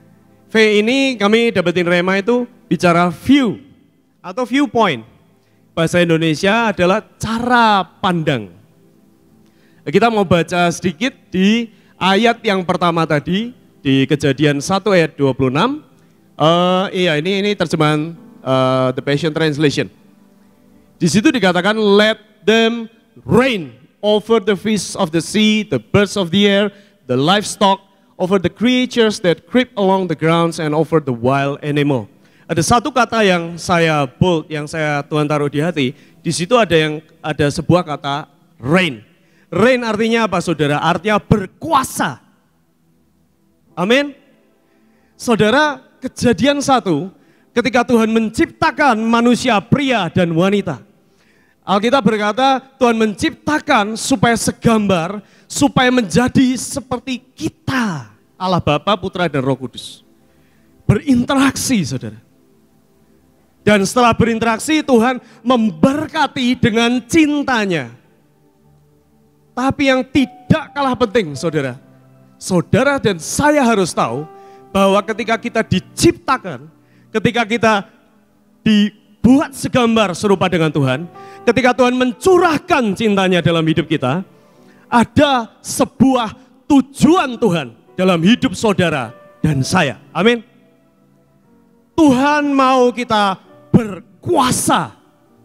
V ini kami dapetin rema itu bicara view atau viewpoint. bahasa Indonesia adalah cara pandang. Kita mau baca sedikit di ayat yang pertama tadi, di Kejadian 1 ayat 26. Ini terjemahan The Passion Translation. Di situ dikatakan, let them reign over the fish of the sea, the birds of the air, the livestock, over the creatures that creep along the grounds, and over the wild animal. Ada satu kata yang saya bold, yang Tuhan taruh di hati. Di situ ada sebuah kata reign. Reign artinya apa, saudara? Artinya berkuasa. Amin. Saudara, Kejadian 1, ketika Tuhan menciptakan manusia pria dan wanita. Alkitab berkata Tuhan menciptakan supaya segambar, supaya menjadi seperti kita. Allah Bapa, Putra, dan Roh Kudus. Berinteraksi, saudara. Dan setelah berinteraksi, Tuhan memberkati dengan cintanya. Tapi yang tidak kalah penting, saudara. Saudara dan saya harus tahu bahwa ketika kita diciptakan, ketika kita dibuat segambar serupa dengan Tuhan, ketika Tuhan mencurahkan cintanya dalam hidup kita, ada sebuah tujuan Tuhan dalam hidup saudara dan saya. Amin. Tuhan mau kita berkuasa.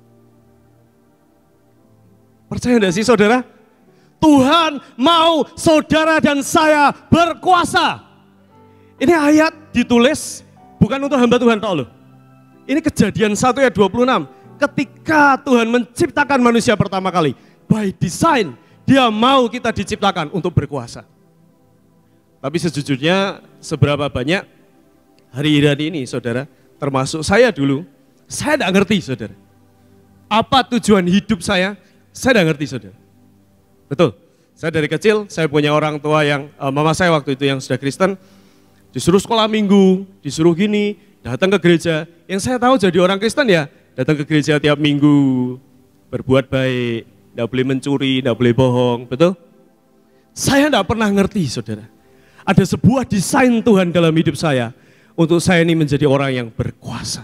Percaya enggak sih, saudara? Tuhan mau saudara dan saya berkuasa. Ini ayat ditulis bukan untuk hamba Tuhan, tahu loh. Ini Kejadian 1 ayat 26. Ketika Tuhan menciptakan manusia pertama kali, by design, dia mau kita diciptakan untuk berkuasa. Tapi sejujurnya seberapa banyak hari ini, saudara, termasuk saya dulu, saya tidak ngerti, saudara. Apa tujuan hidup saya tidak ngerti, saudara. Betul, saya dari kecil, saya punya orang tua yang, mama saya waktu itu yang sudah Kristen, disuruh sekolah minggu, disuruh gini, datang ke gereja. Yang saya tahu jadi orang Kristen ya, datang ke gereja tiap minggu, berbuat baik, tidak boleh mencuri, tidak boleh bohong, betul? Saya tidak pernah ngerti, saudara. Ada sebuah desain Tuhan dalam hidup saya, untuk saya ini menjadi orang yang berkuasa.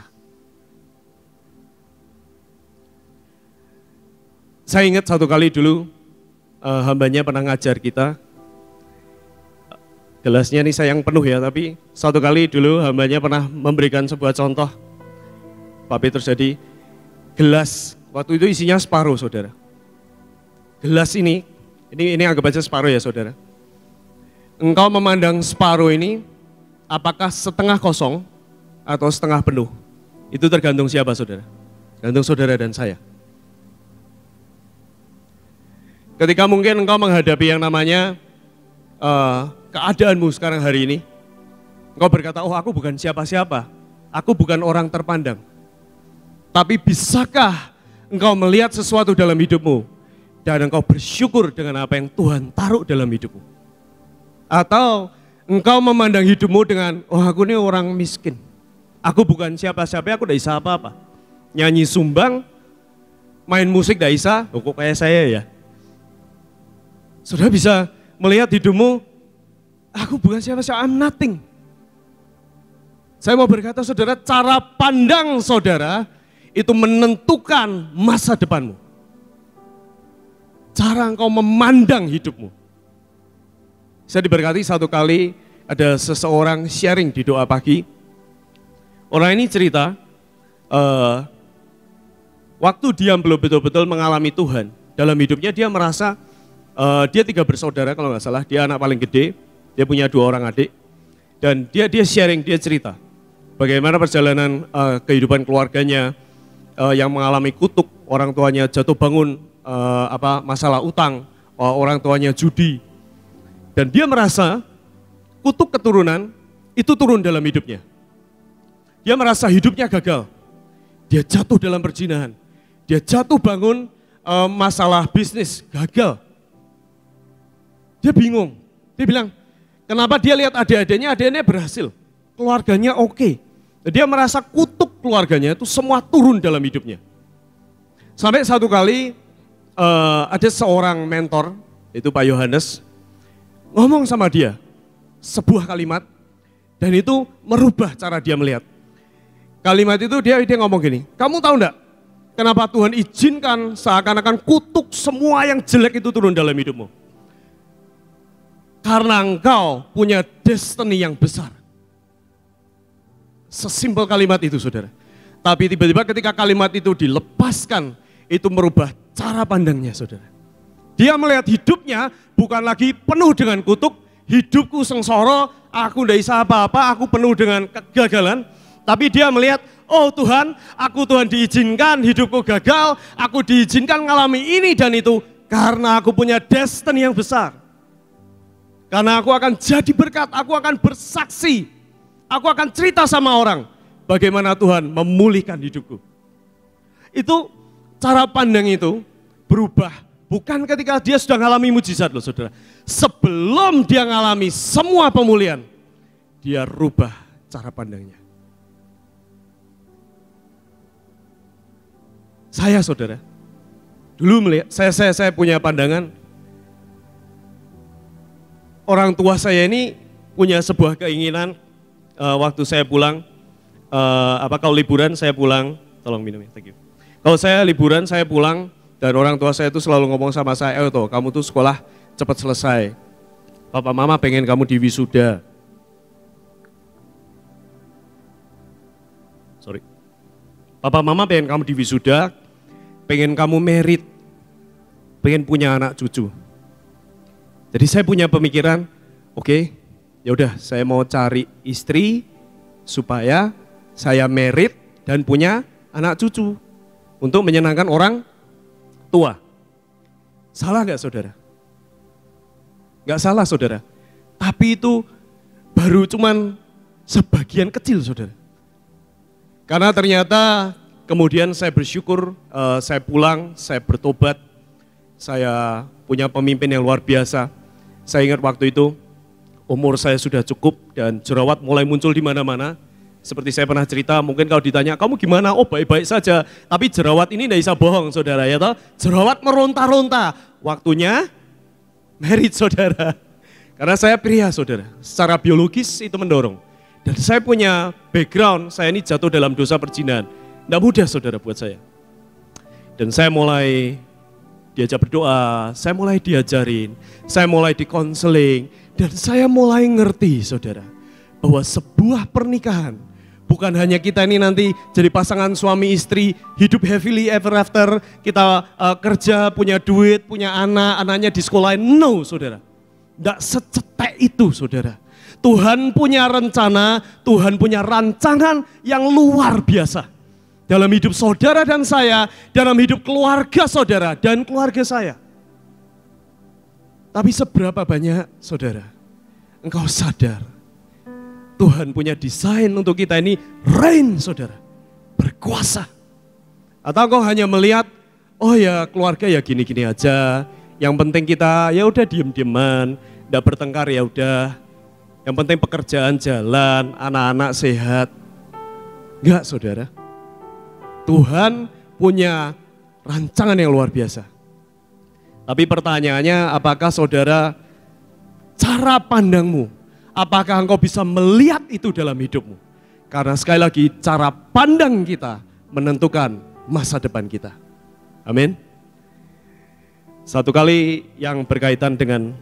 Saya ingat satu kali dulu, hambanya pernah ngajar kita, gelasnya ini sayang penuh ya, tapi satu kali dulu hambanya pernah memberikan sebuah contoh. Pak Petrus, jadi gelas, waktu itu isinya separuh, saudara. Gelas ini anggap aja separuh ya, saudara. Engkau memandang separuh ini, apakah setengah kosong atau setengah penuh? Itu tergantung siapa, saudara? Tergantung saudara dan saya. Ketika mungkin engkau menghadapi yang namanya keadaanmu sekarang hari ini, engkau berkata, oh aku bukan siapa-siapa, aku bukan orang terpandang. Tapi bisakah engkau melihat sesuatu dalam hidupmu dan engkau bersyukur dengan apa yang Tuhan taruh dalam hidupmu? Atau engkau memandang hidupmu dengan, oh aku ini orang miskin, aku bukan siapa-siapa, aku tidak bisa apa-apa. Nyanyi sumbang, main musik tidak bisa, oh, kok kayak saya ya. Saudara bisa melihat hidupmu, aku bukan siapa-siapa, I'm nothing. Saya mau berkata, saudara, cara pandang saudara itu menentukan masa depanmu. Cara engkau memandang hidupmu. Saya diberkati satu kali ada seseorang sharing di doa pagi. Orang ini cerita, waktu dia belum betul-betul mengalami Tuhan, dalam hidupnya dia merasa, dia 3 bersaudara kalau nggak salah, dia anak paling gede, dia punya 2 orang adik, dan dia sharing, dia cerita bagaimana perjalanan kehidupan keluarganya yang mengalami kutuk, orang tuanya jatuh bangun, masalah utang, orang tuanya judi, dan dia merasa kutuk keturunan itu turun dalam hidupnya. Dia merasa hidupnya gagal, dia jatuh dalam perzinahan, dia jatuh bangun masalah bisnis, gagal. Dia bingung, dia bilang, kenapa dia lihat adik-adiknya berhasil, keluarganya oke. Dia merasa kutuk keluarganya itu semua turun dalam hidupnya. Sampai satu kali ada seorang mentor, itu Pak Yohanes, ngomong sama dia sebuah kalimat, dan itu merubah cara dia melihat. Kalimat itu dia ngomong gini, kamu tahu enggak, Kenapa Tuhan izinkan seakan-akan kutuk semua yang jelek itu turun dalam hidupmu? Karena engkau punya destiny yang besar. Sesimpel kalimat itu, saudara. Tapi tiba-tiba ketika kalimat itu dilepaskan, itu merubah cara pandangnya, saudara. Dia melihat hidupnya bukan lagi penuh dengan kutuk, hidupku sengsara, aku tidak bisa apa-apa, aku penuh dengan kegagalan. Tapi dia melihat, oh Tuhan, aku Tuhan diizinkan hidupku gagal, aku diizinkan mengalami ini dan itu, karena aku punya destiny yang besar. Karena aku akan jadi berkat, aku akan bersaksi, aku akan cerita sama orang, bagaimana Tuhan memulihkan hidupku. Itu cara pandang itu berubah, bukan ketika dia sudah mengalami mujizat loh saudara. Sebelum dia mengalami semua pemulihan, dia rubah cara pandangnya. Saya saudara, dulu melihat, saya punya pandangan, orang tua saya ini punya sebuah keinginan, waktu saya pulang, kalau liburan saya pulang, tolong minum ya, thank you. Kalau saya liburan saya pulang, dan orang tua saya itu selalu ngomong sama saya, toh kamu tuh sekolah cepat selesai, papa mama pengen kamu di wisuda. Papa mama pengen kamu di wisuda, pengen kamu merit, pengen punya anak cucu. Jadi saya punya pemikiran, oke, ya udah saya mau cari istri supaya saya merit dan punya anak cucu untuk menyenangkan orang tua. Salah nggak saudara? Nggak salah saudara. Tapi itu baru cuman sebagian kecil saudara. Karena ternyata kemudian saya bersyukur, saya pulang, saya bertobat, saya punya pemimpin yang luar biasa. Saya ingat waktu itu umur saya sudah cukup dan jerawat mulai muncul di mana-mana. Seperti saya pernah cerita, mungkin kalau ditanya, kamu gimana? Oh baik-baik saja. Tapi jerawat ini tidak bisa bohong saudara ya toh. Jerawat meronta-ronta. Waktunya merit saudara. Karena saya pria saudara, secara biologis itu mendorong. Dan saya punya background, saya ini jatuh dalam dosa perzinahan. Tidak mudah saudara buat saya. Dan saya mulai diajak berdoa, saya mulai diajarin, saya mulai dikonseling. Dan saya mulai ngerti saudara, bahwa sebuah pernikahan bukan hanya kita ini nanti jadi pasangan suami istri, hidup happily ever after, kita kerja, punya duit, punya anak, anaknya di sekolahin. No saudara, tidak secetek itu saudara. Tuhan punya rencana, Tuhan punya rancangan yang luar biasa. Dalam hidup saudara dan saya, dalam hidup keluarga saudara dan keluarga saya. Tapi seberapa banyak saudara, engkau sadar, Tuhan punya desain untuk kita ini reign saudara, berkuasa. Atau engkau hanya melihat, oh ya keluarga ya gini-gini aja, yang penting kita ya udah diem-dieman, tidak bertengkar ya udah. Yang penting pekerjaan jalan, anak-anak sehat. Enggak saudara. Tuhan punya rancangan yang luar biasa. Tapi pertanyaannya, apakah saudara, cara pandangmu, apakah engkau bisa melihat itu dalam hidupmu? Karena sekali lagi, cara pandang kita menentukan masa depan kita. Amin. Satu kali yang berkaitan dengan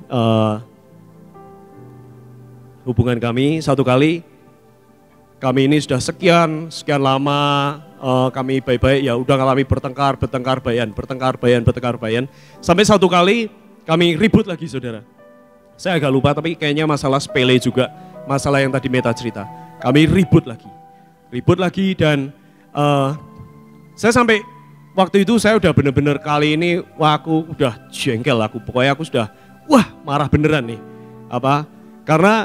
hubungan kami, satu kali kami ini sudah sekian lama kami baik-baik, ya udah ngalami bertengkar bayan. Sampai satu kali kami ribut lagi saudara. Saya agak lupa tapi kayaknya masalah sepele juga, masalah yang tadi Meta cerita. Kami ribut lagi dan saya sampai waktu itu saya udah bener-bener kali ini, wah aku udah jengkel pokoknya aku sudah, marah beneran nih. Karena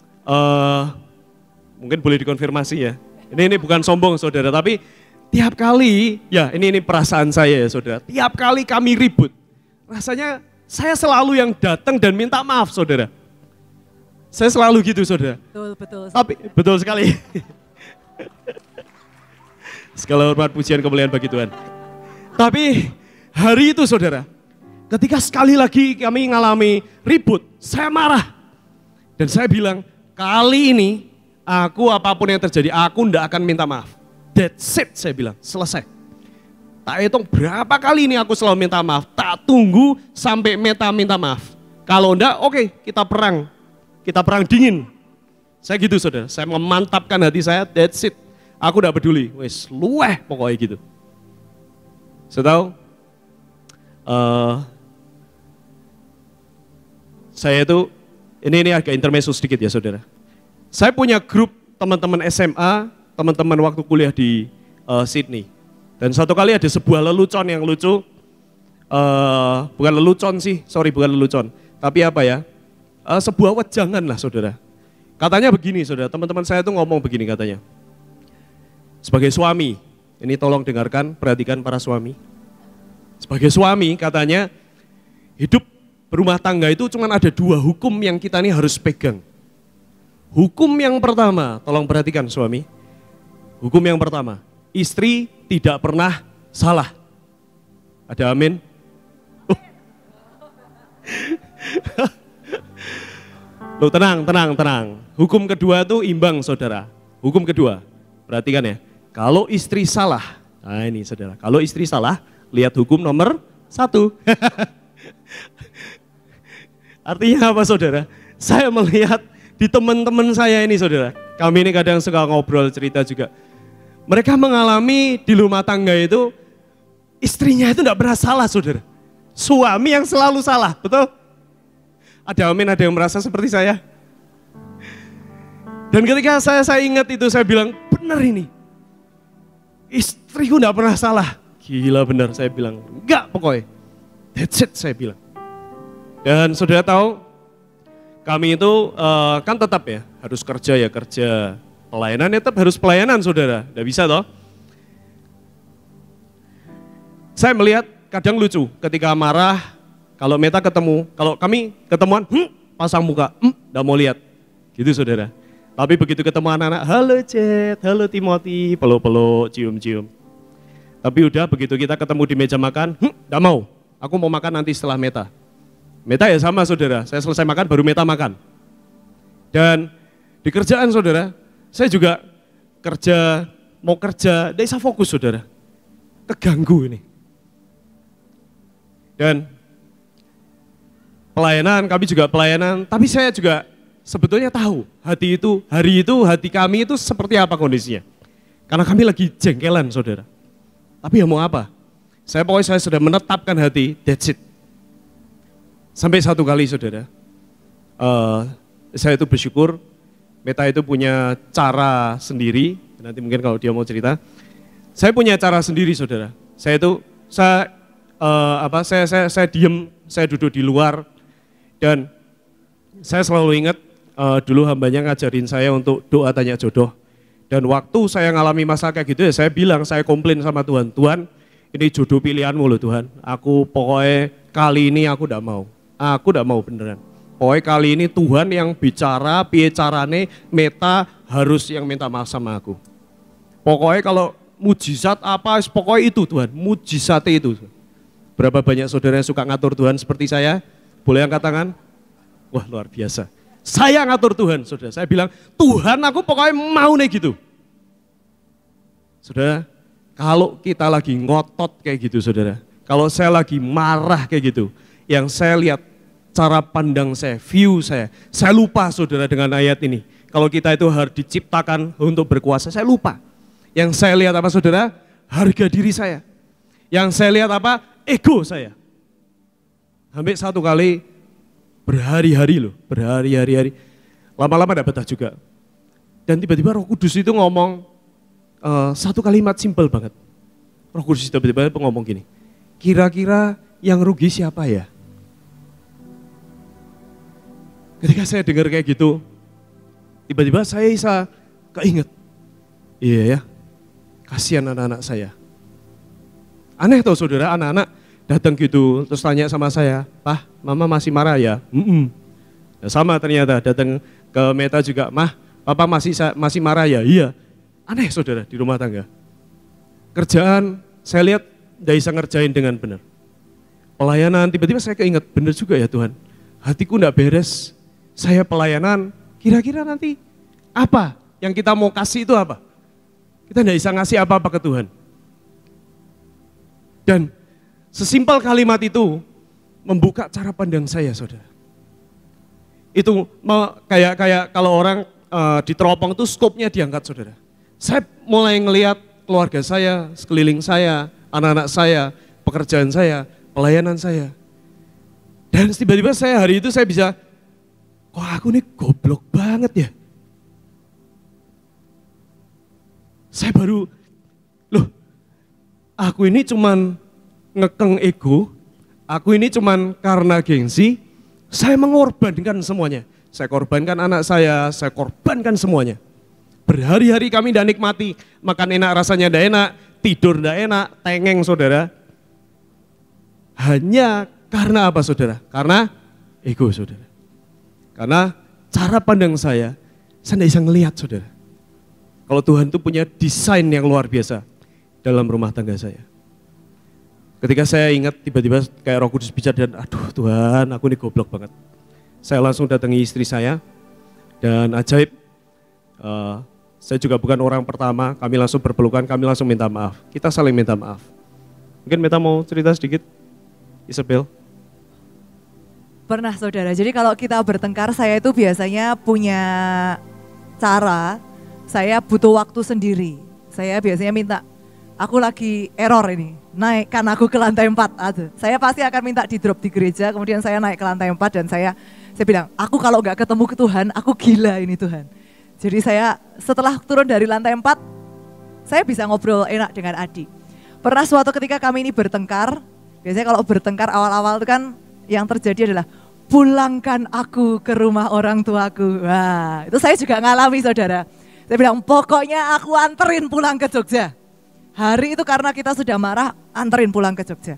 mungkin boleh dikonfirmasi ya. Ini bukan sombong saudara, tapi tiap kali, ya ini perasaan saya ya saudara. Tiap kali kami ribut, rasanya saya selalu yang datang dan minta maaf saudara. Saya selalu gitu saudara. Betul. Tapi betul sekali. Segala hormat pujian kemuliaan bagi Tuhan. Tapi hari itu saudara, ketika sekali lagi kami ngalami ribut, saya marah. Dan saya bilang, kali ini aku apapun yang terjadi, aku tidak akan minta maaf. That's it, saya bilang, selesai. tak hitung berapa kali ini aku selalu minta maaf. Tak tunggu sampai Meta minta maaf. Kalau enggak, oke, kita perang. Kita perang dingin. Saya gitu saudara, saya memantapkan hati saya, that's it. Aku enggak peduli, wes luweh pokoknya gitu. Saya tahu, saya itu, ini agak intermezzo sedikit ya saudara. Saya punya grup teman-teman SMA, teman-teman waktu kuliah di Sydney. Dan satu kali ada sebuah lelucon yang lucu, bukan lelucon sih, bukan lelucon. Tapi apa ya, sebuah wejangan lah saudara. Katanya begini saudara, teman-teman saya tuh ngomong begini katanya. Sebagai suami, ini tolong dengarkan, perhatikan para suami. Sebagai suami katanya, hidup berumah tangga itu cuma ada dua hukum yang kita nih harus pegang. Hukum yang pertama, tolong perhatikan suami. Hukum yang pertama, istri tidak pernah salah. Ada amin? Loh tenang. Hukum kedua itu imbang saudara. Hukum kedua, perhatikan ya. Kalau istri salah, nah ini saudara. Kalau istri salah, lihat hukum nomor 1. Artinya apa saudara? Saya melihat di teman-teman saya ini saudara. Kami ini kadang suka ngobrol cerita juga. Mereka mengalami di rumah tangga itu, istrinya itu tidak pernah salah saudara. Suami yang selalu salah, betul? Ada amin, ada yang merasa seperti saya. Dan ketika saya ingat itu, saya bilang, benar ini. Istriku tidak pernah salah. Gila benar, saya bilang. Enggak pokoknya. That's it, saya bilang. Dan saudara tahu, kami itu kan tetap ya, harus kerja ya kerja. Pelayanan ya tetap harus pelayanan saudara. Tidak bisa toh. Saya melihat kadang lucu ketika marah, kalau Meta ketemu, kalau kami ketemuan, pasang muka, enggak mau lihat. Gitu saudara. Tapi begitu ketemu anak-anak, halo Jet, halo Timothy, peluk-peluk, cium-cium. Tapi udah begitu kita ketemu di meja makan, enggak mau. Aku mau makan nanti setelah Meta. Meta ya sama saudara, saya selesai makan baru Meta makan. Dan di kerjaan saudara, saya juga mau kerja, tidak bisa fokus saudara. Keganggu ini. Dan pelayanan, kami juga pelayanan, tapi saya juga sebetulnya tahu hari itu hati kami itu seperti apa kondisinya. Karena kami lagi jengkelan saudara. Tapi ya mau apa? Saya sudah menetapkan hati, that's it. Sampai satu kali saudara, saya itu bersyukur, Meta itu punya cara sendiri, nanti mungkin kalau dia mau cerita. Saya punya cara sendiri saudara, saya diem, saya duduk di luar, dan saya selalu ingat dulu hambanya ngajarin saya untuk doa tanya jodoh. Dan waktu saya ngalami masa kayak gitu ya saya bilang, saya komplain sama Tuhan, Tuhan ini jodoh pilihanmu loh Tuhan, aku pokoknya kali ini aku tidak mau beneran. Pokoknya kali ini Tuhan yang bicara, piye carane Meta harus yang minta maaf sama aku. Pokoknya kalau mujizat apa, pokoknya itu Tuhan, mujizatnya itu. Berapa banyak saudara yang suka ngatur Tuhan seperti saya? Boleh angkat tangan? Wah luar biasa. Saya ngatur Tuhan, saudara. Saya bilang, Tuhan aku pokoknya mau nih gitu. Saudara, kalau kita lagi ngotot kayak gitu saudara, kalau saya lagi marah kayak gitu, yang saya lihat cara pandang saya, view saya lupa saudara dengan ayat ini. Kalau kita itu harus diciptakan untuk berkuasa, saya lupa. Yang saya lihat apa saudara? Harga diri saya. Yang saya lihat apa? Ego saya. Sampai satu kali berhari-hari loh, berhari-hari. Lama-lama tidak betah juga. Dan tiba-tiba Roh Kudus itu ngomong satu kalimat simpel banget. Roh Kudus tiba-tiba ngomong gini, kira-kira yang rugi siapa ya? Ketika saya dengar kayak gitu, tiba-tiba saya bisa keinget. Iya ya, kasihan anak-anak saya. Aneh tau saudara, anak-anak datang gitu, terus tanya sama saya, Pah, Mama masih marah ya? Ya, sama ternyata, datang ke Meta juga, Mah, Papa masih marah ya? Iya. Aneh saudara di rumah tangga. Kerjaan, saya lihat tidak bisa ngerjain dengan benar. Pelayanan, tiba-tiba saya keinget, benar juga ya Tuhan. Hatiku tidak beres, saya pelayanan, kira-kira nanti apa yang kita mau kasih itu apa? Kita tidak bisa ngasih apa-apa ke Tuhan. Dan sesimpel kalimat itu membuka cara pandang saya, saudara. Itu kayak kalau orang di teropong itu skopnya diangkat, saudara. Saya mulai ngelihat keluarga saya, sekeliling saya, anak-anak saya, pekerjaan saya, pelayanan saya. Dan tiba-tiba hari itu saya bisa, kok aku nih goblok banget ya. Saya baru, aku ini cuman ngekeng ego, aku ini cuman karena gengsi, saya mengorbankan semuanya. Saya korbankan anak saya korbankan semuanya. Berhari-hari kami tidak nikmati, makan enak rasanya tidak enak, tidur tidak enak, tengeng saudara. Hanya karena apa saudara? Karena ego saudara. Karena cara pandang saya tidak bisa ngelihat saudara. Kalau Tuhan itu punya desain yang luar biasa dalam rumah tangga saya. Ketika saya ingat tiba-tiba kayak Roh Kudus bicara dan aduh Tuhan aku ini goblok banget. Saya langsung datangi istri saya dan ajaib, saya juga bukan orang pertama, kami langsung berpelukan, kami langsung minta maaf. Kita saling minta maaf. Mungkin Meta mau cerita sedikit, Isabel? Pernah saudara, jadi kalau kita bertengkar saya itu biasanya punya cara, saya butuh waktu sendiri. Saya biasanya minta, aku lagi error ini, naikkan aku ke lantai 4 aja. Saya pasti akan minta di drop di gereja, kemudian saya naik ke lantai 4 dan saya bilang, aku kalau nggak ketemu ke Tuhan, aku gila ini Tuhan. Jadi saya setelah turun dari lantai 4, saya bisa ngobrol enak dengan Adi. Pernah suatu ketika kami ini bertengkar, biasanya kalau bertengkar awal-awal itu kan yang terjadi adalah, pulangkan aku ke rumah orang tuaku. Wah, itu saya juga ngalami saudara. Saya bilang, pokoknya aku anterin pulang ke Jogja. Hari itu karena kita sudah marah, anterin pulang ke Jogja.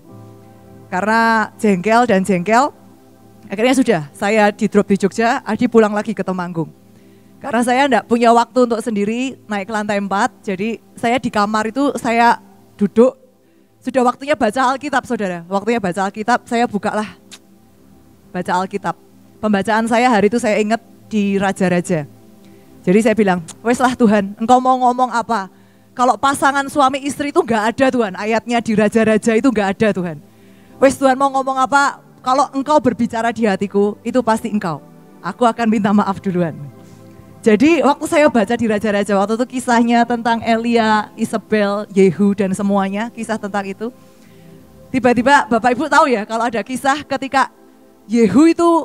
Karena jengkel dan jengkel, akhirnya sudah, saya di drop di Jogja, Adi pulang lagi ke Temanggung. Karena saya enggak punya waktu untuk sendiri naik ke lantai 4, jadi saya di kamar itu saya duduk, sudah waktunya baca Alkitab saudara. Waktunya baca Alkitab, saya bukalah baca Alkitab. Pembacaan saya hari itu saya ingat di Raja-Raja. Jadi saya bilang, wes lah Tuhan, engkau mau ngomong apa? Kalau pasangan suami istri itu enggak ada Tuhan, ayatnya di Raja-Raja itu enggak ada Tuhan. Wes Tuhan mau ngomong apa? Kalau engkau berbicara di hatiku, itu pasti engkau. Aku akan minta maaf duluan. Jadi waktu saya baca di Raja-Raja, waktu itu kisahnya tentang Elia, Isabel, Yehu dan semuanya, kisah tentang itu. Tiba-tiba Bapak Ibu tahu ya kalau ada kisah ketika Yehu itu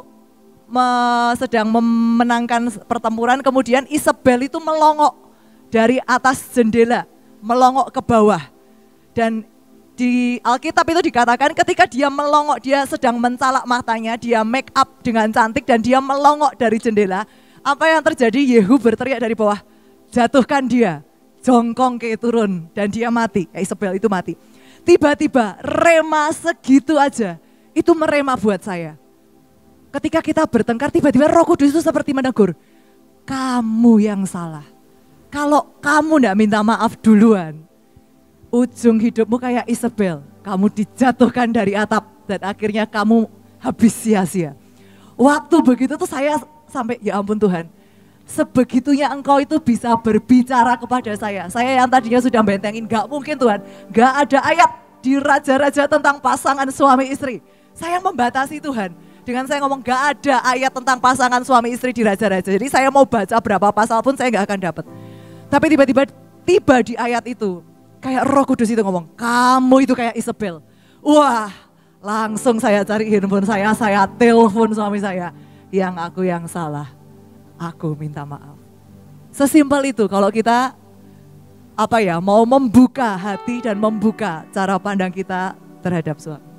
sedang memenangkan pertempuran, kemudian Isabel itu melongok dari atas jendela, melongok ke bawah. Dan di Alkitab itu dikatakan ketika dia melongok, dia sedang mencalak matanya, dia make up dengan cantik dan dia melongok dari jendela. Apa yang terjadi? Yehu berteriak dari bawah, jatuhkan dia, jongkong ke turun dan dia mati. Isabel itu mati. Tiba-tiba rema segitu aja, itu merema buat saya. Ketika kita bertengkar, tiba-tiba Roh Kudus itu seperti menegur, kamu yang salah. Kalau kamu enggak minta maaf duluan, ujung hidupmu kayak Isabel, kamu dijatuhkan dari atap dan akhirnya kamu habis sia-sia. Waktu begitu tuh saya sampai, ya ampun Tuhan, sebegitunya engkau itu bisa berbicara kepada saya. Saya yang tadinya sudah bentengin, gak mungkin Tuhan, gak ada ayat di Raja-Raja tentang pasangan suami istri. Saya membatasi Tuhan. Dengan saya ngomong gak ada ayat tentang pasangan suami istri di Raja-Raja. Jadi saya mau baca berapa pasal pun saya gak akan dapat. Tapi tiba-tiba tiba di ayat itu, kayak Roh Kudus itu ngomong, kamu itu kayak Isabel. Wah, langsung saya cari handphone saya telepon suami saya. Yang aku yang salah, aku minta maaf. Sesimpel itu kalau kita mau membuka hati dan membuka cara pandang kita terhadap suami.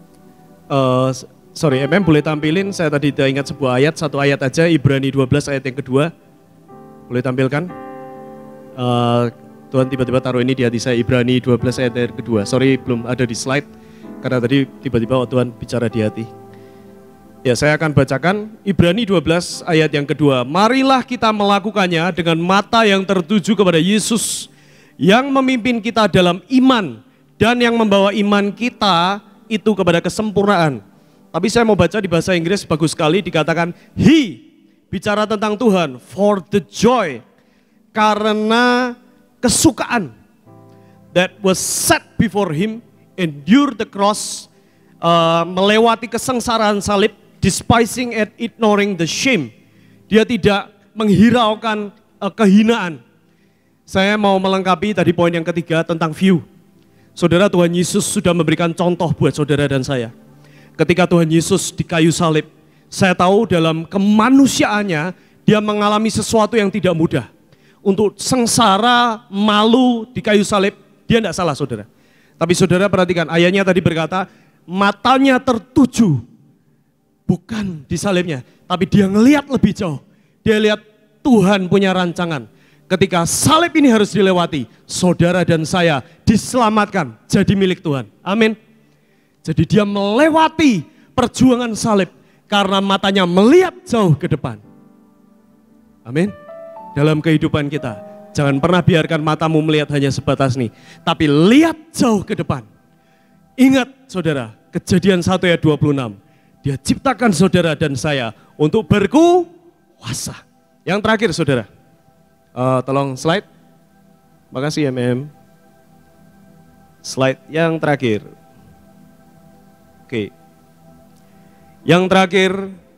Sorry, boleh tampilin, saya tadi tidak ingat sebuah ayat, satu ayat aja, Ibrani 12 ayat yang kedua. Boleh tampilkan? Tuhan tiba-tiba taruh ini di hati saya, Ibrani 12 ayat yang kedua. Sorry, belum ada di slide, karena tadi tiba-tiba Tuhan bicara di hati. Ya, saya akan bacakan Ibrani 12 ayat yang kedua. Marilah kita melakukannya dengan mata yang tertuju kepada Yesus, yang memimpin kita dalam iman, dan yang membawa iman kita itu kepada kesempurnaan. Tapi saya mau baca di bahasa Inggris, bagus sekali dikatakan, He, bicara tentang Tuhan, for the joy, karena kesukaan that was set before him endure the cross, melewati kesengsaraan salib, despising and ignoring the shame. Dia tidak menghiraukan kehinaan. Saya mau melengkapi tadi poin yang ketiga tentang view. Saudara, Tuhan Yesus sudah memberikan contoh buat saudara dan saya. Ketika Tuhan Yesus di kayu salib, saya tahu dalam kemanusiaannya dia mengalami sesuatu yang tidak mudah. Untuk sengsara, malu di kayu salib, dia tidak salah saudara. Tapi saudara perhatikan, ayatnya tadi berkata, matanya tertuju bukan di salibnya, tapi dia ngelihat lebih jauh. Dia lihat Tuhan punya rancangan. Ketika salib ini harus dilewati, saudara dan saya diselamatkan jadi milik Tuhan. Amin. Jadi dia melewati perjuangan salib karena matanya melihat jauh ke depan. Amin. Dalam kehidupan kita, jangan pernah biarkan matamu melihat hanya sebatas nih, tapi lihat jauh ke depan. Ingat saudara, Kejadian 1 ayat 26. Dia ciptakan saudara dan saya untuk berkuasa. Yang terakhir saudara, tolong slide. Makasih MM. Slide yang terakhir. Oke. Yang terakhir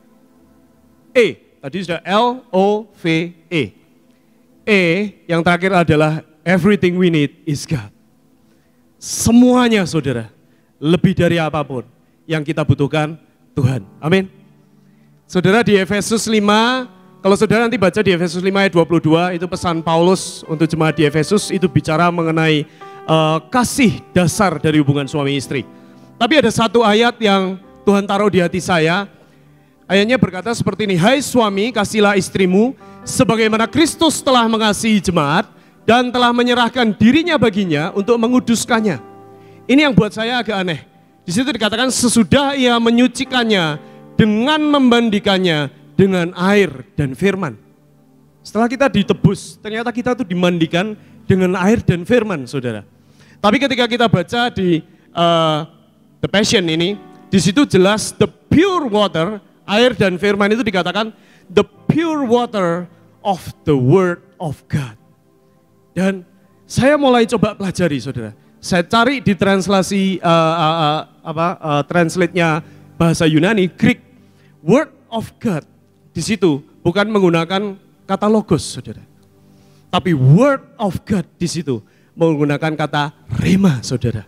E. Tadi sudah L-O-V-E. E yang terakhir adalah everything we need is God. Semuanya saudara, lebih dari apapun yang kita butuhkan Tuhan. Amin. Saudara di Efesus 5, kalau saudara nanti baca di Efesus 5 ayat 22, itu pesan Paulus untuk jemaat di Efesus, itu bicara mengenai kasih dasar dari hubungan suami istri. Tapi ada satu ayat yang Tuhan taruh di hati saya. Ayatnya berkata seperti ini, hai suami kasihlah istrimu sebagaimana Kristus telah mengasihi jemaat dan telah menyerahkan dirinya baginya untuk menguduskannya. Ini yang buat saya agak aneh. Di situ dikatakan sesudah ia menyucikannya dengan memandikannya dengan air dan firman. Setelah kita ditebus, ternyata kita tuh dimandikan dengan air dan firman, saudara. Tapi ketika kita baca di The Passion ini, di situ jelas the pure water, air dan firman itu dikatakan the pure water of the word of God. Dan saya mulai coba pelajari saudara. Saya cari di translasi translate-nya bahasa Yunani, Greek, word of God. Di situ bukan menggunakan kata logos saudara. Tapi word of God di situ menggunakan kata rema saudara.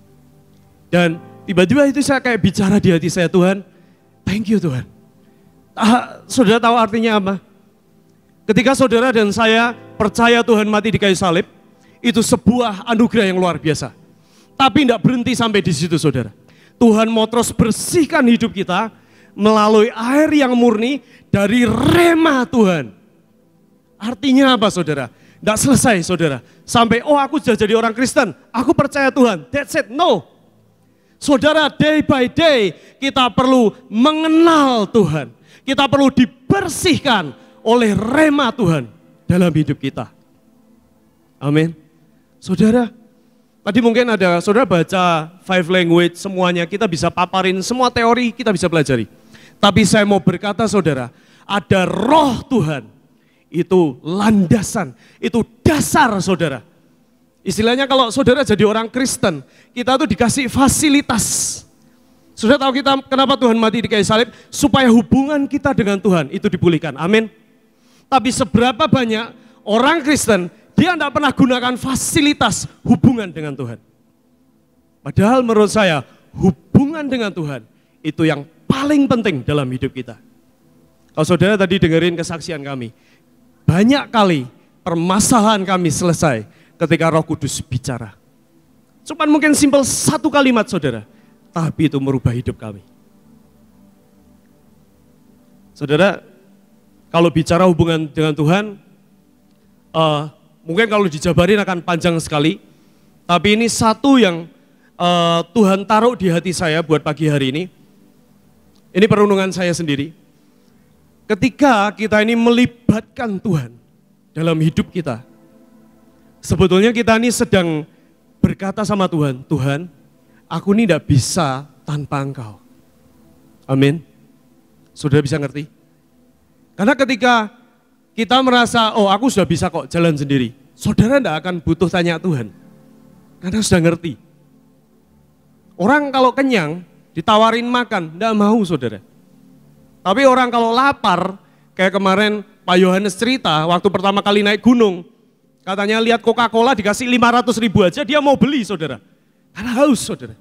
Dan tiba-tiba itu saya kayak bicara di hati saya, Tuhan, thank you Tuhan. Saudara tahu artinya apa? Ketika saudara dan saya percaya Tuhan mati di kayu salib, itu sebuah anugerah yang luar biasa. Tapi tidak berhenti sampai di situ saudara. Tuhan mau terus bersihkan hidup kita melalui air yang murni dari rema Tuhan. Artinya apa saudara? Tidak selesai saudara. Sampai aku sudah jadi orang Kristen, aku percaya Tuhan, that's it, no. Saudara, day by day kita perlu mengenal Tuhan. Kita perlu dibersihkan oleh rema Tuhan dalam hidup kita. Amin. Saudara, tadi mungkin ada, saudara baca 5 language semuanya, kita bisa paparin semua teori, kita bisa pelajari. Tapi saya mau berkata saudara, ada roh Tuhan, itu landasan, itu dasar saudara. Istilahnya kalau saudara jadi orang Kristen, kita tuh dikasih fasilitas. Saudara tahu kita kenapa Tuhan mati di kayu salib? Supaya hubungan kita dengan Tuhan itu dipulihkan, amin. Tapi seberapa banyak orang Kristen, dia tidak pernah gunakan fasilitas hubungan dengan Tuhan. Padahal menurut saya, hubungan dengan Tuhan itu yang paling penting dalam hidup kita. Kalau saudara tadi dengerin kesaksian kami, banyak kali permasalahan kami selesai ketika Roh Kudus bicara. Cuman mungkin simpel satu kalimat saudara, tapi itu merubah hidup kami. Saudara, kalau bicara hubungan dengan Tuhan, mungkin kalau dijabarin akan panjang sekali, tapi ini satu yang Tuhan taruh di hati saya buat pagi hari ini. Ini perenungan saya sendiri. Ketika kita ini melibatkan Tuhan dalam hidup kita, sebetulnya kita ini sedang berkata sama Tuhan, Tuhan, aku ini tidak bisa tanpa Engkau. Amin. Saudara bisa ngerti? Karena ketika kita merasa, aku sudah bisa kok jalan sendiri, saudara tidak akan butuh tanya Tuhan. Karena sudah ngerti. Orang kalau kenyang, ditawarin makan, enggak mau saudara. Tapi orang kalau lapar, kayak kemarin Pak Yohanes cerita, waktu pertama kali naik gunung, katanya lihat Coca-Cola dikasih 500.000 aja, dia mau beli saudara. Karena haus saudara.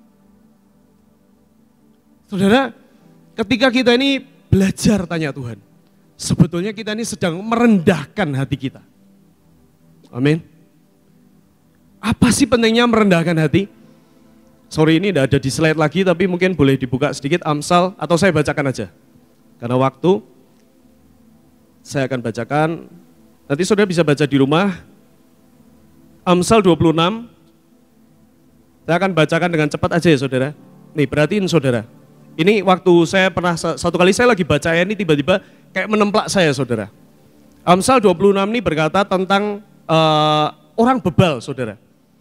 Saudara, ketika kita ini belajar tanya Tuhan, sebetulnya kita ini sedang merendahkan hati kita. Amin. Apa sih pentingnya merendahkan hati? Sorry ini tidak ada di slide lagi, tapi mungkin boleh dibuka sedikit Amsal, atau saya bacakan aja. Karena waktu, saya akan bacakan, nanti saudara bisa baca di rumah. Amsal 26, saya akan bacakan dengan cepat aja ya saudara. Nih perhatiin saudara, ini waktu saya pernah, satu kali saya lagi baca ini tiba-tiba kayak menemplak saya saudara. Amsal 26 ini berkata tentang orang bebal saudara.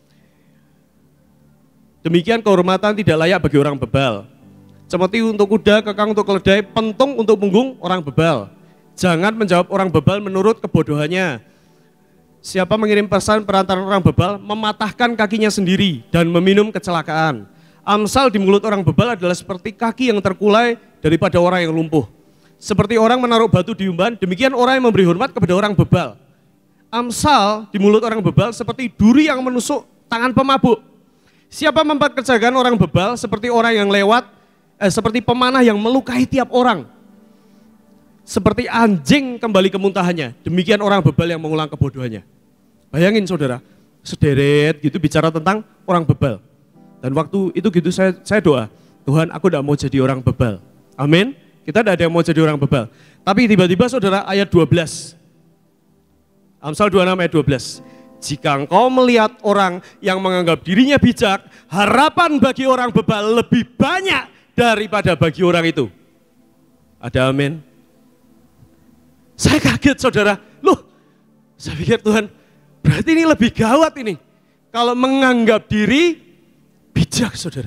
Demikian kehormatan tidak layak bagi orang bebal. Cemeti untuk kuda, kekang untuk keledai, pentung untuk punggung orang bebal. Jangan menjawab orang bebal menurut kebodohannya. Siapa mengirim pesan perantara orang bebal, mematahkan kakinya sendiri dan meminum kecelakaan. Amsal di mulut orang bebal adalah seperti kaki yang terkulai daripada orang yang lumpuh. Seperti orang menaruh batu di umban, demikian orang yang memberi hormat kepada orang bebal. Amsal di mulut orang bebal seperti duri yang menusuk tangan pemabuk. Siapa mempekerjakan orang bebal seperti orang yang lewat, seperti pemanah yang melukai tiap orang. Seperti anjing kembali ke muntahannya, demikian orang bebal yang mengulang kebodohannya. Bayangin saudara, sederet gitu bicara tentang orang bebal. Dan waktu itu gitu saya doa, Tuhan aku tidak mau jadi orang bebal. Amin. Kita tidak ada yang mau jadi orang bebal. Tapi tiba-tiba saudara ayat 12. Amsal 26 ayat 12. Jika engkau melihat orang yang menganggap dirinya bijak, harapan bagi orang bebal lebih banyak daripada bagi orang itu. Ada amin. Saya kaget saudara, loh saya pikir Tuhan berarti ini lebih gawat ini. Kalau menganggap diri bijak saudara.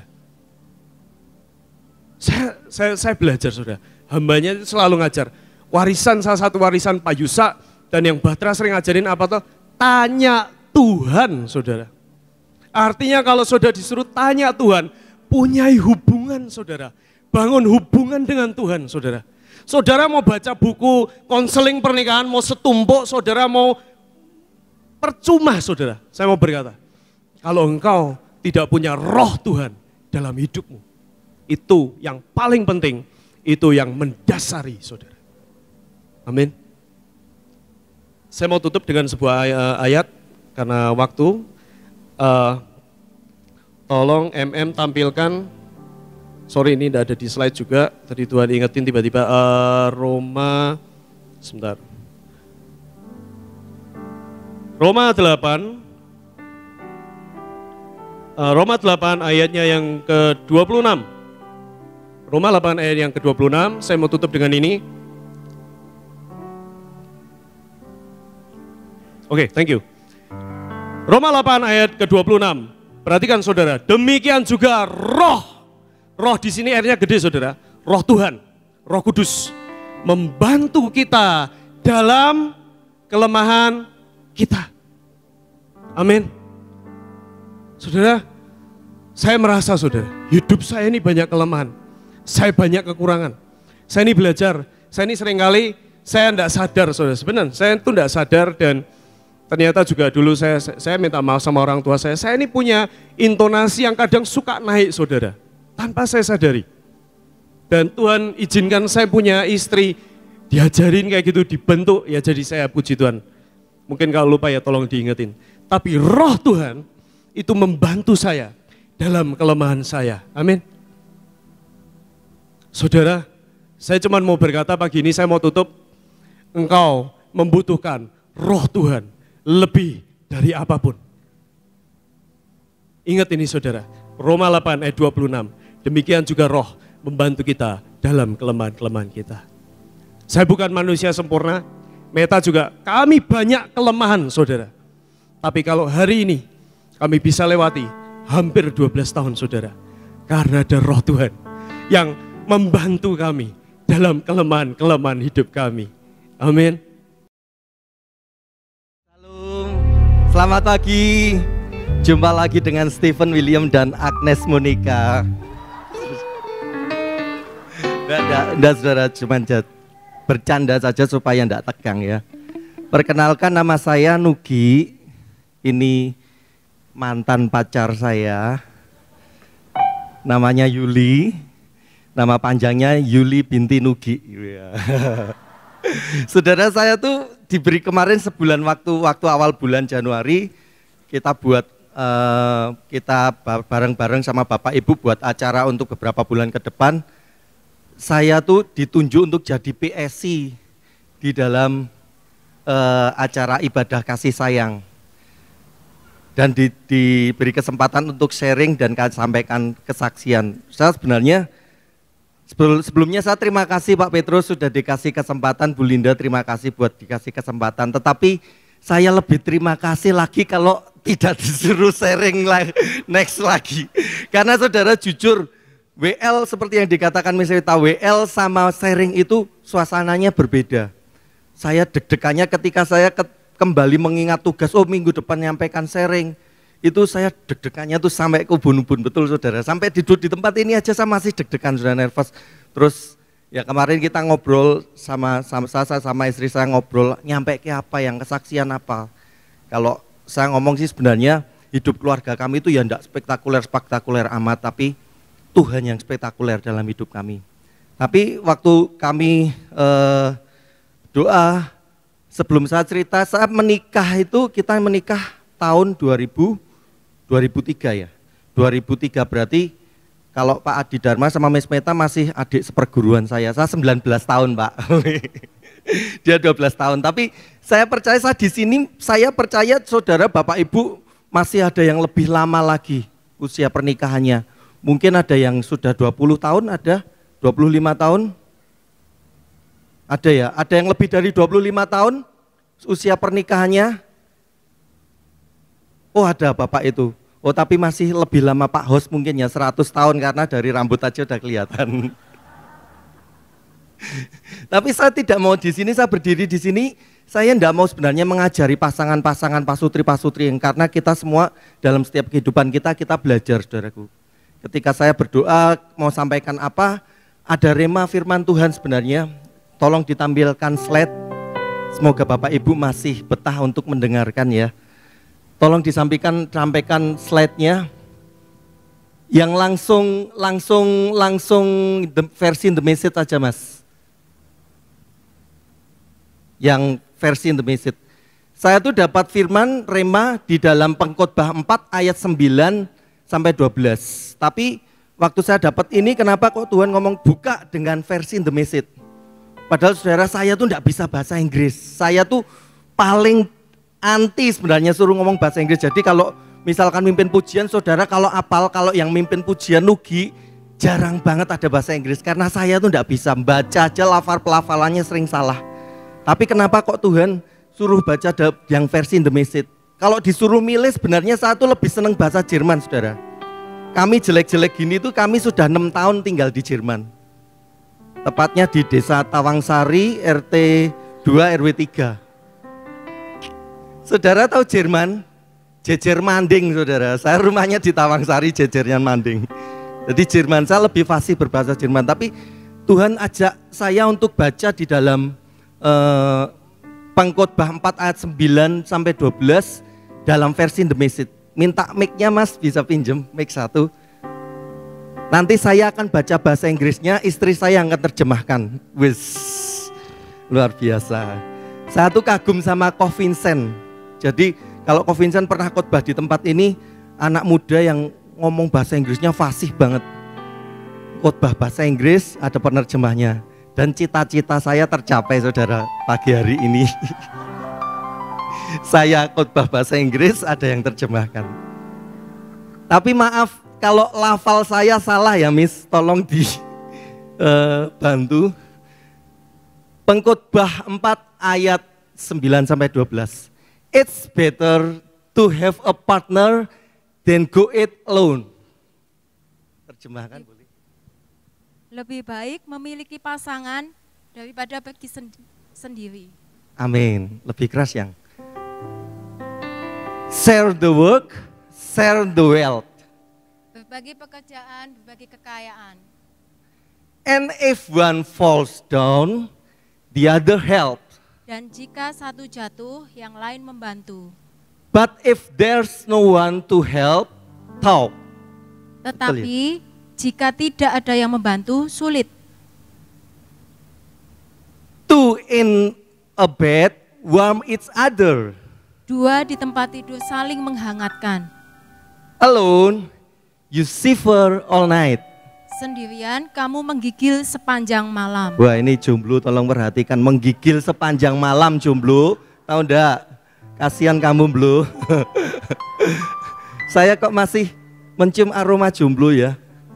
Saya belajar saudara, hambanya selalu ngajar. Warisan salah satu warisan Pak Yusa dan yang Batra sering ngajarin apa tuh? Tanya Tuhan saudara. Artinya kalau saudara disuruh tanya Tuhan, punyai hubungan saudara. Bangun hubungan dengan Tuhan saudara. Saudara mau baca buku konseling pernikahan, mau setumpuk, saudara mau percuma saudara. Saya mau berkata, kalau engkau tidak punya roh Tuhan dalam hidupmu, itu yang paling penting, itu yang mendasari saudara. Amin. Saya mau tutup dengan sebuah ayat karena waktu. Tolong tampilkan. Sorry ini tidak ada di slide juga. Tadi Tuhan ingetin tiba-tiba Roma 8. Roma 8 ayatnya yang ke-26. Roma 8 ayat yang ke-26. Saya mau tutup dengan ini. Oke, thank you. Roma 8 ayat ke-26. Perhatikan saudara, demikian juga roh. Roh di sini airnya gede saudara. Roh Tuhan, Roh Kudus membantu kita dalam kelemahan kita. Amin. Saudara, saya merasa saudara, hidup saya ini banyak kelemahan. Saya banyak kekurangan. Saya ini belajar, saya ini seringkali saya tidak sadar saudara. Sebenarnya saya itu tidak sadar dan ternyata juga dulu saya minta maaf sama orang tua saya ini punya intonasi yang kadang suka naik saudara, tanpa saya sadari. Dan Tuhan izinkan saya punya istri, diajarin kayak gitu, dibentuk, ya jadi saya puji Tuhan. Mungkin kalau lupa ya tolong diingetin. Tapi roh Tuhan itu membantu saya dalam kelemahan saya, amin. Saudara, saya cuma mau berkata pagi ini, saya mau tutup, engkau membutuhkan roh Tuhan lebih dari apapun. Ingat ini saudara, Roma 8 ayat 26, demikian juga roh membantu kita dalam kelemahan-kelemahan kita. Saya bukan manusia sempurna, Meta juga, kami banyak kelemahan saudara. Tapi kalau hari ini kami bisa lewati hampir 12 tahun saudara, karena ada roh Tuhan yang membantu kami dalam kelemahan-kelemahan hidup kami. Amin. Selamat pagi. Jumpa lagi dengan Stephen William dan Agnes Monica. Enggak saudara, cuma bercanda saja supaya enggak tegang ya. Perkenalkan, nama saya Nugi. Ini mantan pacar saya. Namanya Yuli. Nama panjangnya Yuli binti Nugi. Saudara, saya tuh diberi kemarin sebulan waktu awal bulan Januari kita buat kita bareng-bareng sama Bapak Ibu buat acara untuk beberapa bulan ke depan. Saya tuh ditunjuk untuk jadi PSC di dalam acara ibadah kasih sayang. Dan diberi kesempatan untuk sharing dan sampaikan kesaksian. Saya sebenarnya sebelumnya saya terima kasih Pak Petrus sudah dikasih kesempatan, Bu Linda terima kasih buat dikasih kesempatan. Tetapi saya lebih terima kasih lagi kalau tidak disuruh sharing next lagi. Karena saudara jujur, WL seperti yang dikatakan Misalita, WL sama sharing itu suasananya berbeda. Saya deg-degannya ketika saya kembali mengingat tugas, minggu depan nyampaikan sharing. Itu saya deg-degannya tuh sampai ke ubun-ubun, betul saudara. Sampai duduk di tempat ini aja saya masih deg-degan, sudah nervous. Terus ya kemarin kita ngobrol sama istri saya ngobrol, nyampe ke apa yang kesaksian apa. Kalau saya ngomong sih sebenarnya hidup keluarga kami itu ya enggak spektakuler amat, tapi Tuhan yang spektakuler dalam hidup kami. Tapi waktu kami doa, sebelum saya cerita, saya menikah itu kita menikah tahun 2003 ya. 2003 berarti kalau Pak Adi Dharma sama Miss Meta masih adik seperguruan saya 19 tahun Pak. Dia 12 tahun, tapi saya percaya di sini, saya percaya saudara Bapak Ibu masih ada yang lebih lama lagi usia pernikahannya. Mungkin ada yang sudah 20 tahun, ada 25 tahun. Ada ya, ada yang lebih dari 25 tahun usia pernikahannya. Oh ada Bapak itu. Oh tapi masih lebih lama Pak Host mungkin ya 100 tahun karena dari rambut aja udah kelihatan. Tapi saya tidak mau di sini, saya berdiri di sini, saya tidak mau sebenarnya mengajari pasangan-pasangan pasutri-pasutri yang karena kita semua dalam setiap kehidupan kita belajar saudaraku. Ketika saya berdoa mau sampaikan apa, ada rema firman Tuhan sebenarnya. Tolong ditampilkan slide. Semoga Bapak Ibu masih betah untuk mendengarkan ya. Tolong sampaikan slide-nya. Yang langsung versi The Message aja Mas. Yang versi The Message. Saya tuh dapat firman rema di dalam Pengkhotbah 4 ayat 9 sampai 12. Tapi waktu saya dapat ini kenapa kok Tuhan ngomong buka dengan versi The Message. Padahal saudara saya tuh enggak bisa bahasa Inggris. Saya tuh paling anti sebenarnya suruh ngomong bahasa Inggris. Jadi kalau misalkan mimpin pujian, saudara kalau kalau yang mimpin pujian Nugi, jarang banget ada bahasa Inggris. Karena saya tuh enggak bisa, baca aja pelafalannya sering salah. Tapi kenapa kok Tuhan suruh baca yang versi The Message? Kalau disuruh milih sebenarnya saya tuh lebih seneng bahasa Jerman saudara. Kami jelek-jelek gini tuh kami sudah 6 tahun tinggal di Jerman. Tepatnya di Desa Tawangsari, RT 2 RW 3. Saudara tahu Jerman? Jejer Manding saudara. Saya rumahnya di Tawangsari, jejernya Manding. Jadi Jerman, saya lebih fasih berbahasa Jerman. Tapi Tuhan ajak saya untuk baca di dalam Pengkhotbah 4 ayat 9 sampai 12 dalam versi The Message. Minta mic-nya Mas, bisa pinjem mic 1. Nanti saya akan baca bahasa Inggrisnya, istri saya akan terjemahkan. Wis, luar biasa. Saya tuh kagum sama Ko Vincent. Jadi kalau Ko Vincent pernah khotbah di tempat ini, anak muda yang ngomong bahasa Inggrisnya fasih banget. Khotbah bahasa Inggris, ada penerjemahnya. Dan cita-cita saya tercapai saudara pagi hari ini. Saya khotbah bahasa Inggris, ada yang terjemahkan. Tapi maaf, kalau lafal saya salah ya Miss, tolong dibantu. Pengkhotbah 4 ayat 9 sampai 12. It's better to have a partner than go it alone. Terjemahkan boleh. Lebih baik memiliki pasangan daripada pergi sendiri. Amin. Lebih keras yang. Share the work, share the wealth. Berbagi pekerjaan, berbagi kekayaan. And if one falls down, the other help. Dan jika satu jatuh, yang lain membantu. But if there's no one to help, talk. Tetapi jika tidak ada yang membantu, sulit. Two in a bed, warm each other. Dua di tempat tidur saling menghangatkan. Alone, you shiver all night. Sendirian kamu menggigil sepanjang malam. Wah, ini jomblo tolong perhatikan, menggigil sepanjang malam jomblo. Tahu enggak? Kasihan kamu, bro. Saya kok masih mencium aroma jomblo ya.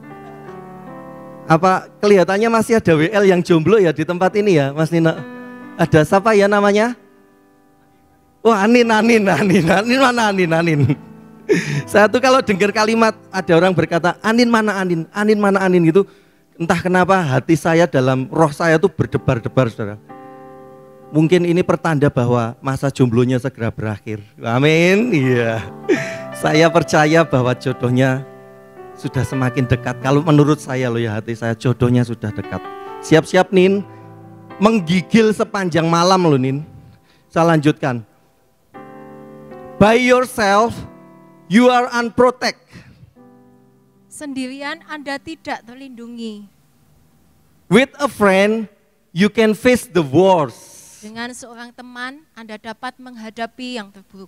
Apa kelihatannya masih ada WL yang jomblo ya di tempat ini ya, Mas Nino? Ada siapa ya namanya? Oh, Anin mana Anin? Saya tuh kalau dengar kalimat ada orang berkata Anin mana Anin gitu, entah kenapa hati saya dalam roh saya tuh berdebar-debar, saudara. Mungkin ini pertanda bahwa masa jomblonya segera berakhir. Amin. Iya. Saya percaya bahwa jodohnya sudah semakin dekat. Kalau menurut saya loh ya, hati saya jodohnya sudah dekat. Siap-siap Nin, menggigil sepanjang malam loh Nin. Saya lanjutkan. By yourself, you are unprotected. Sendirian Anda tidak terlindungi. With a friend, you can face the worst. Dengan seorang teman, Anda dapat menghadapi yang terburuk.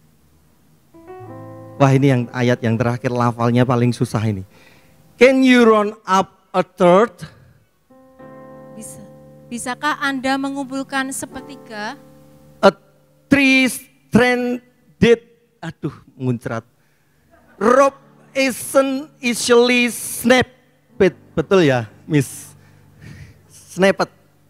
Wah, ini yang ayat yang terakhir lafalnya paling susah ini. Can you run up a third? Bisakah Anda mengumpulkan sepertiga? A three stranded, aduh muncrat. Rope isn't easily snapped. Betul ya, Miss? Snapped.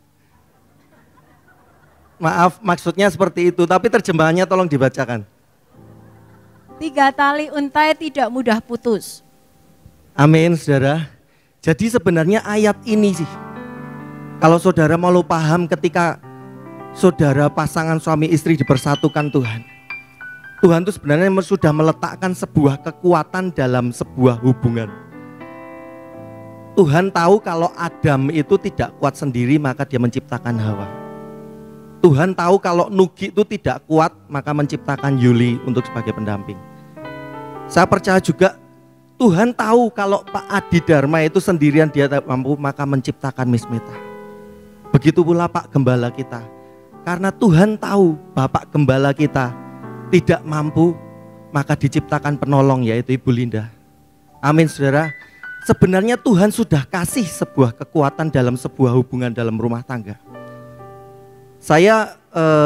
Maaf, maksudnya seperti itu, tapi terjemahannya tolong dibacakan. 3 tali untai tidak mudah putus. Amin, saudara. Jadi sebenarnya ayat ini sih, kalau saudara mau paham ketika saudara pasangan suami istri dipersatukan Tuhan. Tuhan itu sebenarnya sudah meletakkan sebuah kekuatan dalam sebuah hubungan. Tuhan tahu kalau Adam itu tidak kuat sendiri, maka dia menciptakan Hawa. Tuhan tahu kalau Nugi itu tidak kuat, maka menciptakan Yuli untuk sebagai pendamping. Saya percaya juga Tuhan tahu kalau Pak Adi Dharma itu sendirian dia tak mampu, maka menciptakan Miss Mita. Begitu pula Pak Gembala kita. Karena Tuhan tahu Bapak Gembala kita tidak mampu, maka diciptakan penolong yaitu Ibu Linda. Amin, saudara. Sebenarnya Tuhan sudah kasih sebuah kekuatan dalam sebuah hubungan dalam rumah tangga. Saya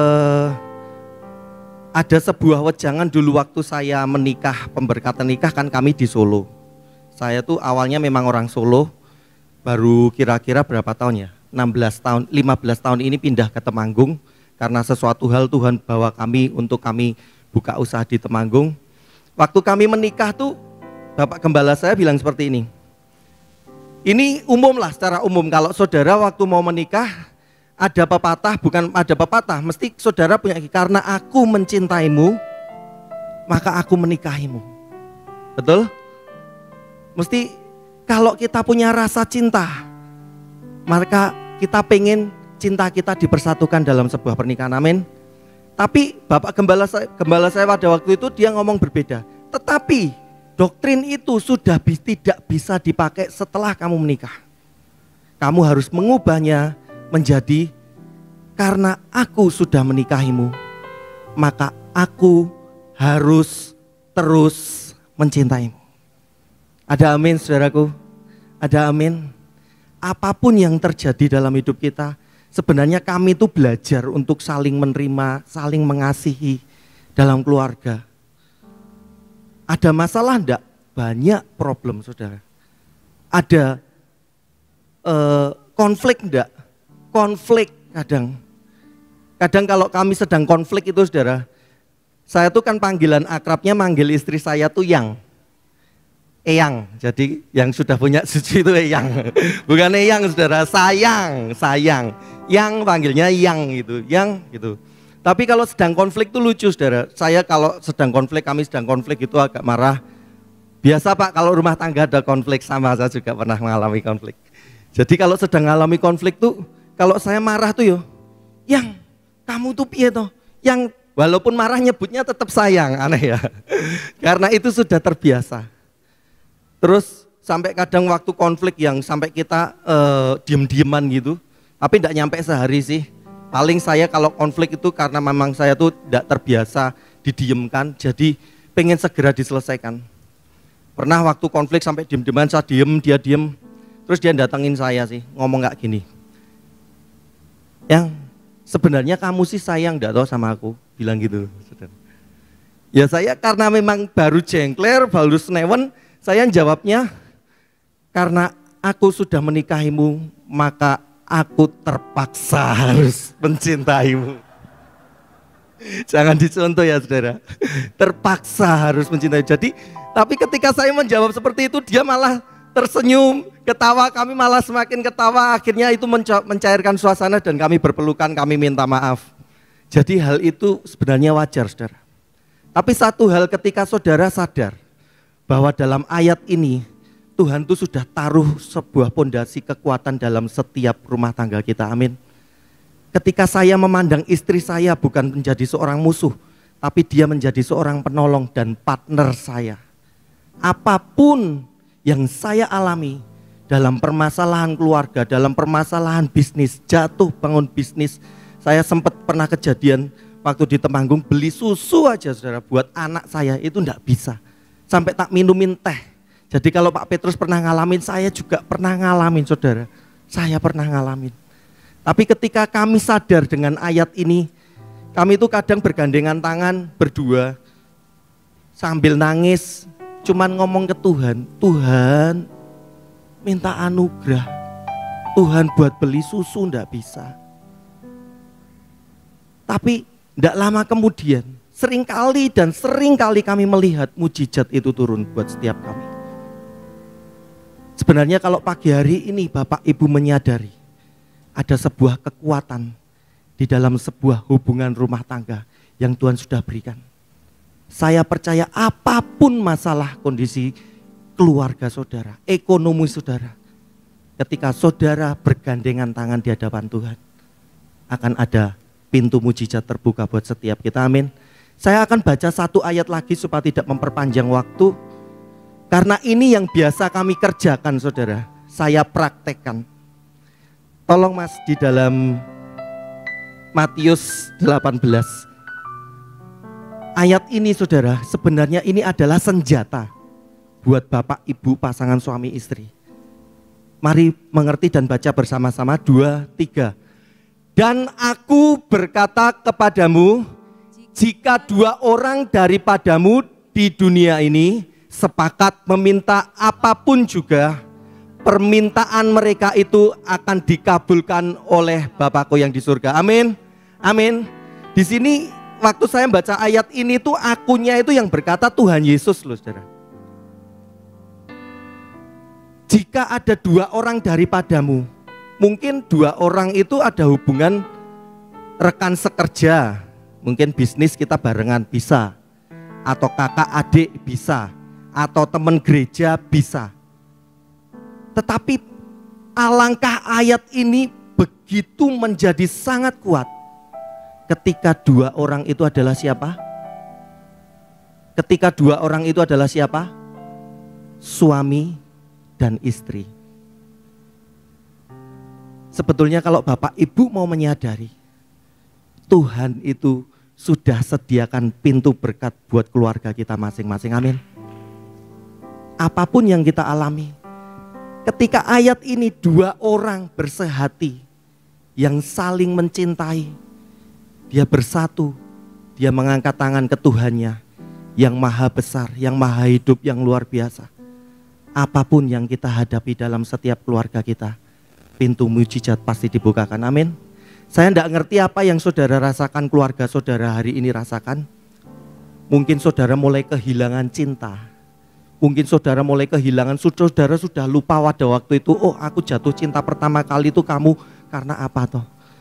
ada sebuah wejangan dulu waktu saya menikah, pemberkatan nikah kan kami di Solo. Saya tuh awalnya memang orang Solo, baru kira-kira berapa tahun ya? 16 tahun, 15 tahun ini pindah ke Temanggung. Karena sesuatu hal Tuhan bawa kami untuk kami buka usaha di Temanggung. Waktu kami menikah tuh Bapak Gembala saya bilang seperti ini. Ini umum lah, secara umum kalau saudara waktu mau menikah, ada pepatah, bukan ada pepatah, mesti saudara punya, karena aku mencintaimu, maka aku menikahimu. Betul? Mesti kalau kita punya rasa cinta, maka kita pengen cinta kita dipersatukan dalam sebuah pernikahan, amin. Tapi Bapak Gembala saya pada waktu itu dia ngomong berbeda. Tetapi doktrin itu sudah tidak bisa dipakai setelah kamu menikah. Kamu harus mengubahnya menjadi karena aku sudah menikahimu, maka aku harus terus mencintaimu. Ada amin, saudaraku? Ada amin? Apapun yang terjadi dalam hidup kita, sebenarnya kami itu belajar untuk saling menerima, saling mengasihi dalam keluarga. Ada masalah enggak? Banyak problem, saudara. Ada konflik enggak? Konflik kadang kalau kami sedang konflik itu, saudara, saya tuh kan panggilan akrabnya manggil istri saya tuh Eyang. Jadi yang sudah punya cucu itu Eyang. Bukan Eyang, saudara, sayang. Yang panggilnya Yang gitu, Yang gitu. Tapi kalau sedang konflik itu lucu saudara. Saya kalau sedang konflik, kami sedang konflik itu agak marah. Biasa Pak, kalau rumah tangga ada konflik, sama saya juga pernah mengalami konflik. Jadi kalau sedang mengalami konflik tuh, kalau saya marah tuh yo, yang kamu tuh piye toh? Yang walaupun marah nyebutnya tetap sayang, aneh ya. Karena itu sudah terbiasa. Terus sampai kadang waktu konflik yang sampai kita diem-dieman gitu, tapi tidak nyampe sehari sih. Paling saya kalau konflik itu karena memang saya tuh tidak terbiasa didiemkan, jadi pengen segera diselesaikan. Pernah waktu konflik sampai diem-dieman, saya diem, dia diem, terus dia datangin saya sih, ngomong gak gini, yang sebenarnya kamu sih sayang gak tau sama aku, bilang gitu. Ya saya karena memang baru jengkler, baru senewen, saya jawabnya, karena aku sudah menikahimu, maka aku terpaksa harus mencintaimu. Jangan dicontoh ya saudara, terpaksa harus mencintai. Jadi, tapi ketika saya menjawab seperti itu, dia malah tersenyum, ketawa, kami malah semakin ketawa. Akhirnya itu mencairkan suasana dan kami berpelukan, kami minta maaf. Jadi hal itu sebenarnya wajar saudara. Tapi satu hal ketika saudara sadar bahwa dalam ayat ini, Tuhan itu sudah taruh sebuah pondasi kekuatan dalam setiap rumah tangga kita, amin. Ketika saya memandang istri saya bukan menjadi seorang musuh, tapi dia menjadi seorang penolong dan partner saya. Apapun yang saya alami dalam permasalahan keluarga, dalam permasalahan bisnis, jatuh bangun bisnis. Saya sempat pernah kejadian waktu di Temanggung beli susu aja saudara buat anak saya itu enggak bisa. Sampai tak minumin teh. Jadi kalau Pak Petrus pernah ngalamin, saya juga pernah ngalamin saudara. Saya pernah ngalamin. Tapi ketika kami sadar dengan ayat ini, kami itu kadang bergandengan tangan berdua sambil nangis, cuman ngomong ke Tuhan, Tuhan minta anugerah, Tuhan buat beli susu enggak bisa. Tapi enggak lama kemudian, seringkali kami melihat mujizat itu turun buat setiap kami. Sebenarnya kalau pagi hari ini Bapak Ibu menyadari ada sebuah kekuatan di dalam sebuah hubungan rumah tangga yang Tuhan sudah berikan. Saya percaya apapun masalah kondisi keluarga saudara, ekonomi saudara, ketika saudara bergandengan tangan di hadapan Tuhan, akan ada pintu mujizat terbuka buat setiap kita, amin. Saya akan baca satu ayat lagi supaya tidak memperpanjang waktu. Karena ini yang biasa kami kerjakan saudara, saya praktekkan. Tolong Mas di dalam Matius 18. Ayat ini saudara, sebenarnya ini adalah senjata buat bapak ibu pasangan suami istri. Mari mengerti dan baca bersama-sama, 2, 3. Dan aku berkata kepadamu, jika 2 orang daripadamu di dunia ini sepakat meminta apapun juga, permintaan mereka itu akan dikabulkan oleh Bapakku yang di surga. Amin. Amin. Di sini waktu saya baca ayat ini tuh akunya itu yang berkata Tuhan Yesus loh saudara. Jika ada 2 orang daripadamu, mungkin 2 orang itu ada hubungan rekan sekerja, mungkin bisnis kita barengan bisa, atau kakak adik bisa, atau teman gereja bisa. Tetapi alangkah ayat ini begitu menjadi sangat kuat ketika 2 orang itu adalah siapa? Ketika 2 orang itu adalah siapa? Suami dan istri. Sebetulnya kalau Bapak Ibu mau menyadari, Tuhan itu sudah sediakan pintu berkat buat keluarga kita masing-masing, amin. Apapun yang kita alami, ketika ayat ini 2 orang bersehati yang saling mencintai, dia bersatu, dia mengangkat tangan ke Tuhannya yang maha besar, yang maha hidup, yang luar biasa. Apapun yang kita hadapi dalam setiap keluarga kita, pintu mujizat pasti dibukakan, amin. Saya tidak ngerti apa yang saudara rasakan, keluarga saudara hari ini rasakan. Mungkin saudara mulai kehilangan cinta. Mungkin saudara mulai kehilangan, saudara sudah lupa pada waktu itu, oh aku jatuh cinta pertama kali itu kamu karena apa toh?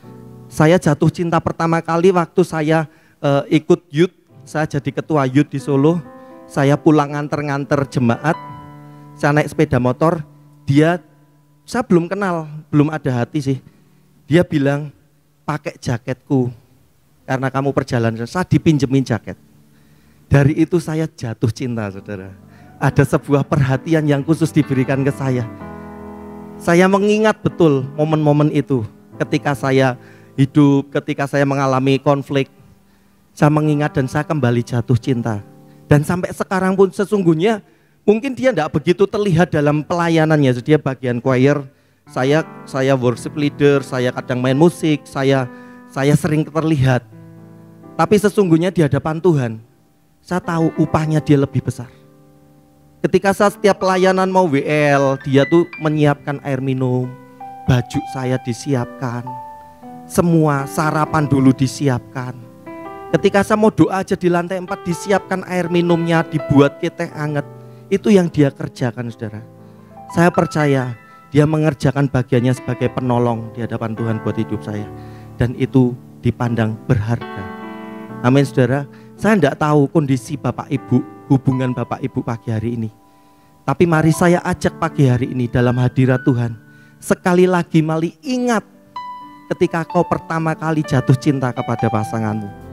Saya jatuh cinta pertama kali waktu saya ikut youth, saya jadi ketua youth di Solo. Saya pulang nganter-nganter jemaat, saya naik sepeda motor, saya belum kenal, belum ada hati sih. Dia bilang, pakai jaketku, karena kamu perjalanan, saya dipinjemin jaket. Dari itu saya jatuh cinta, saudara. Ada sebuah perhatian yang khusus diberikan ke saya. Saya mengingat betul momen-momen itu, ketika saya hidup, ketika saya mengalami konflik, saya mengingat dan saya kembali jatuh cinta. Dan sampai sekarang pun sesungguhnya mungkin dia tidak begitu terlihat dalam pelayanannya. Dia bagian choir, saya worship leader, saya kadang main musik, saya sering terlihat. Tapi sesungguhnya di hadapan Tuhan, saya tahu upahnya dia lebih besar. Ketika saya setiap pelayanan mau WL, dia tuh menyiapkan air minum, baju saya disiapkan, semua sarapan dulu disiapkan. Ketika saya mau doa aja di lantai 4 disiapkan air minumnya, dibuat teh hangat. Itu yang dia kerjakan, saudara. Saya percaya dia mengerjakan bagiannya sebagai penolong di hadapan Tuhan buat hidup saya. Dan itu dipandang berharga. Amin, saudara. Saya tidak tahu kondisi Bapak Ibu, hubungan Bapak Ibu pagi hari ini. Tapi mari saya ajak pagi hari ini dalam hadirat Tuhan. Sekali lagi mari ingat ketika kau pertama kali jatuh cinta kepada pasanganmu.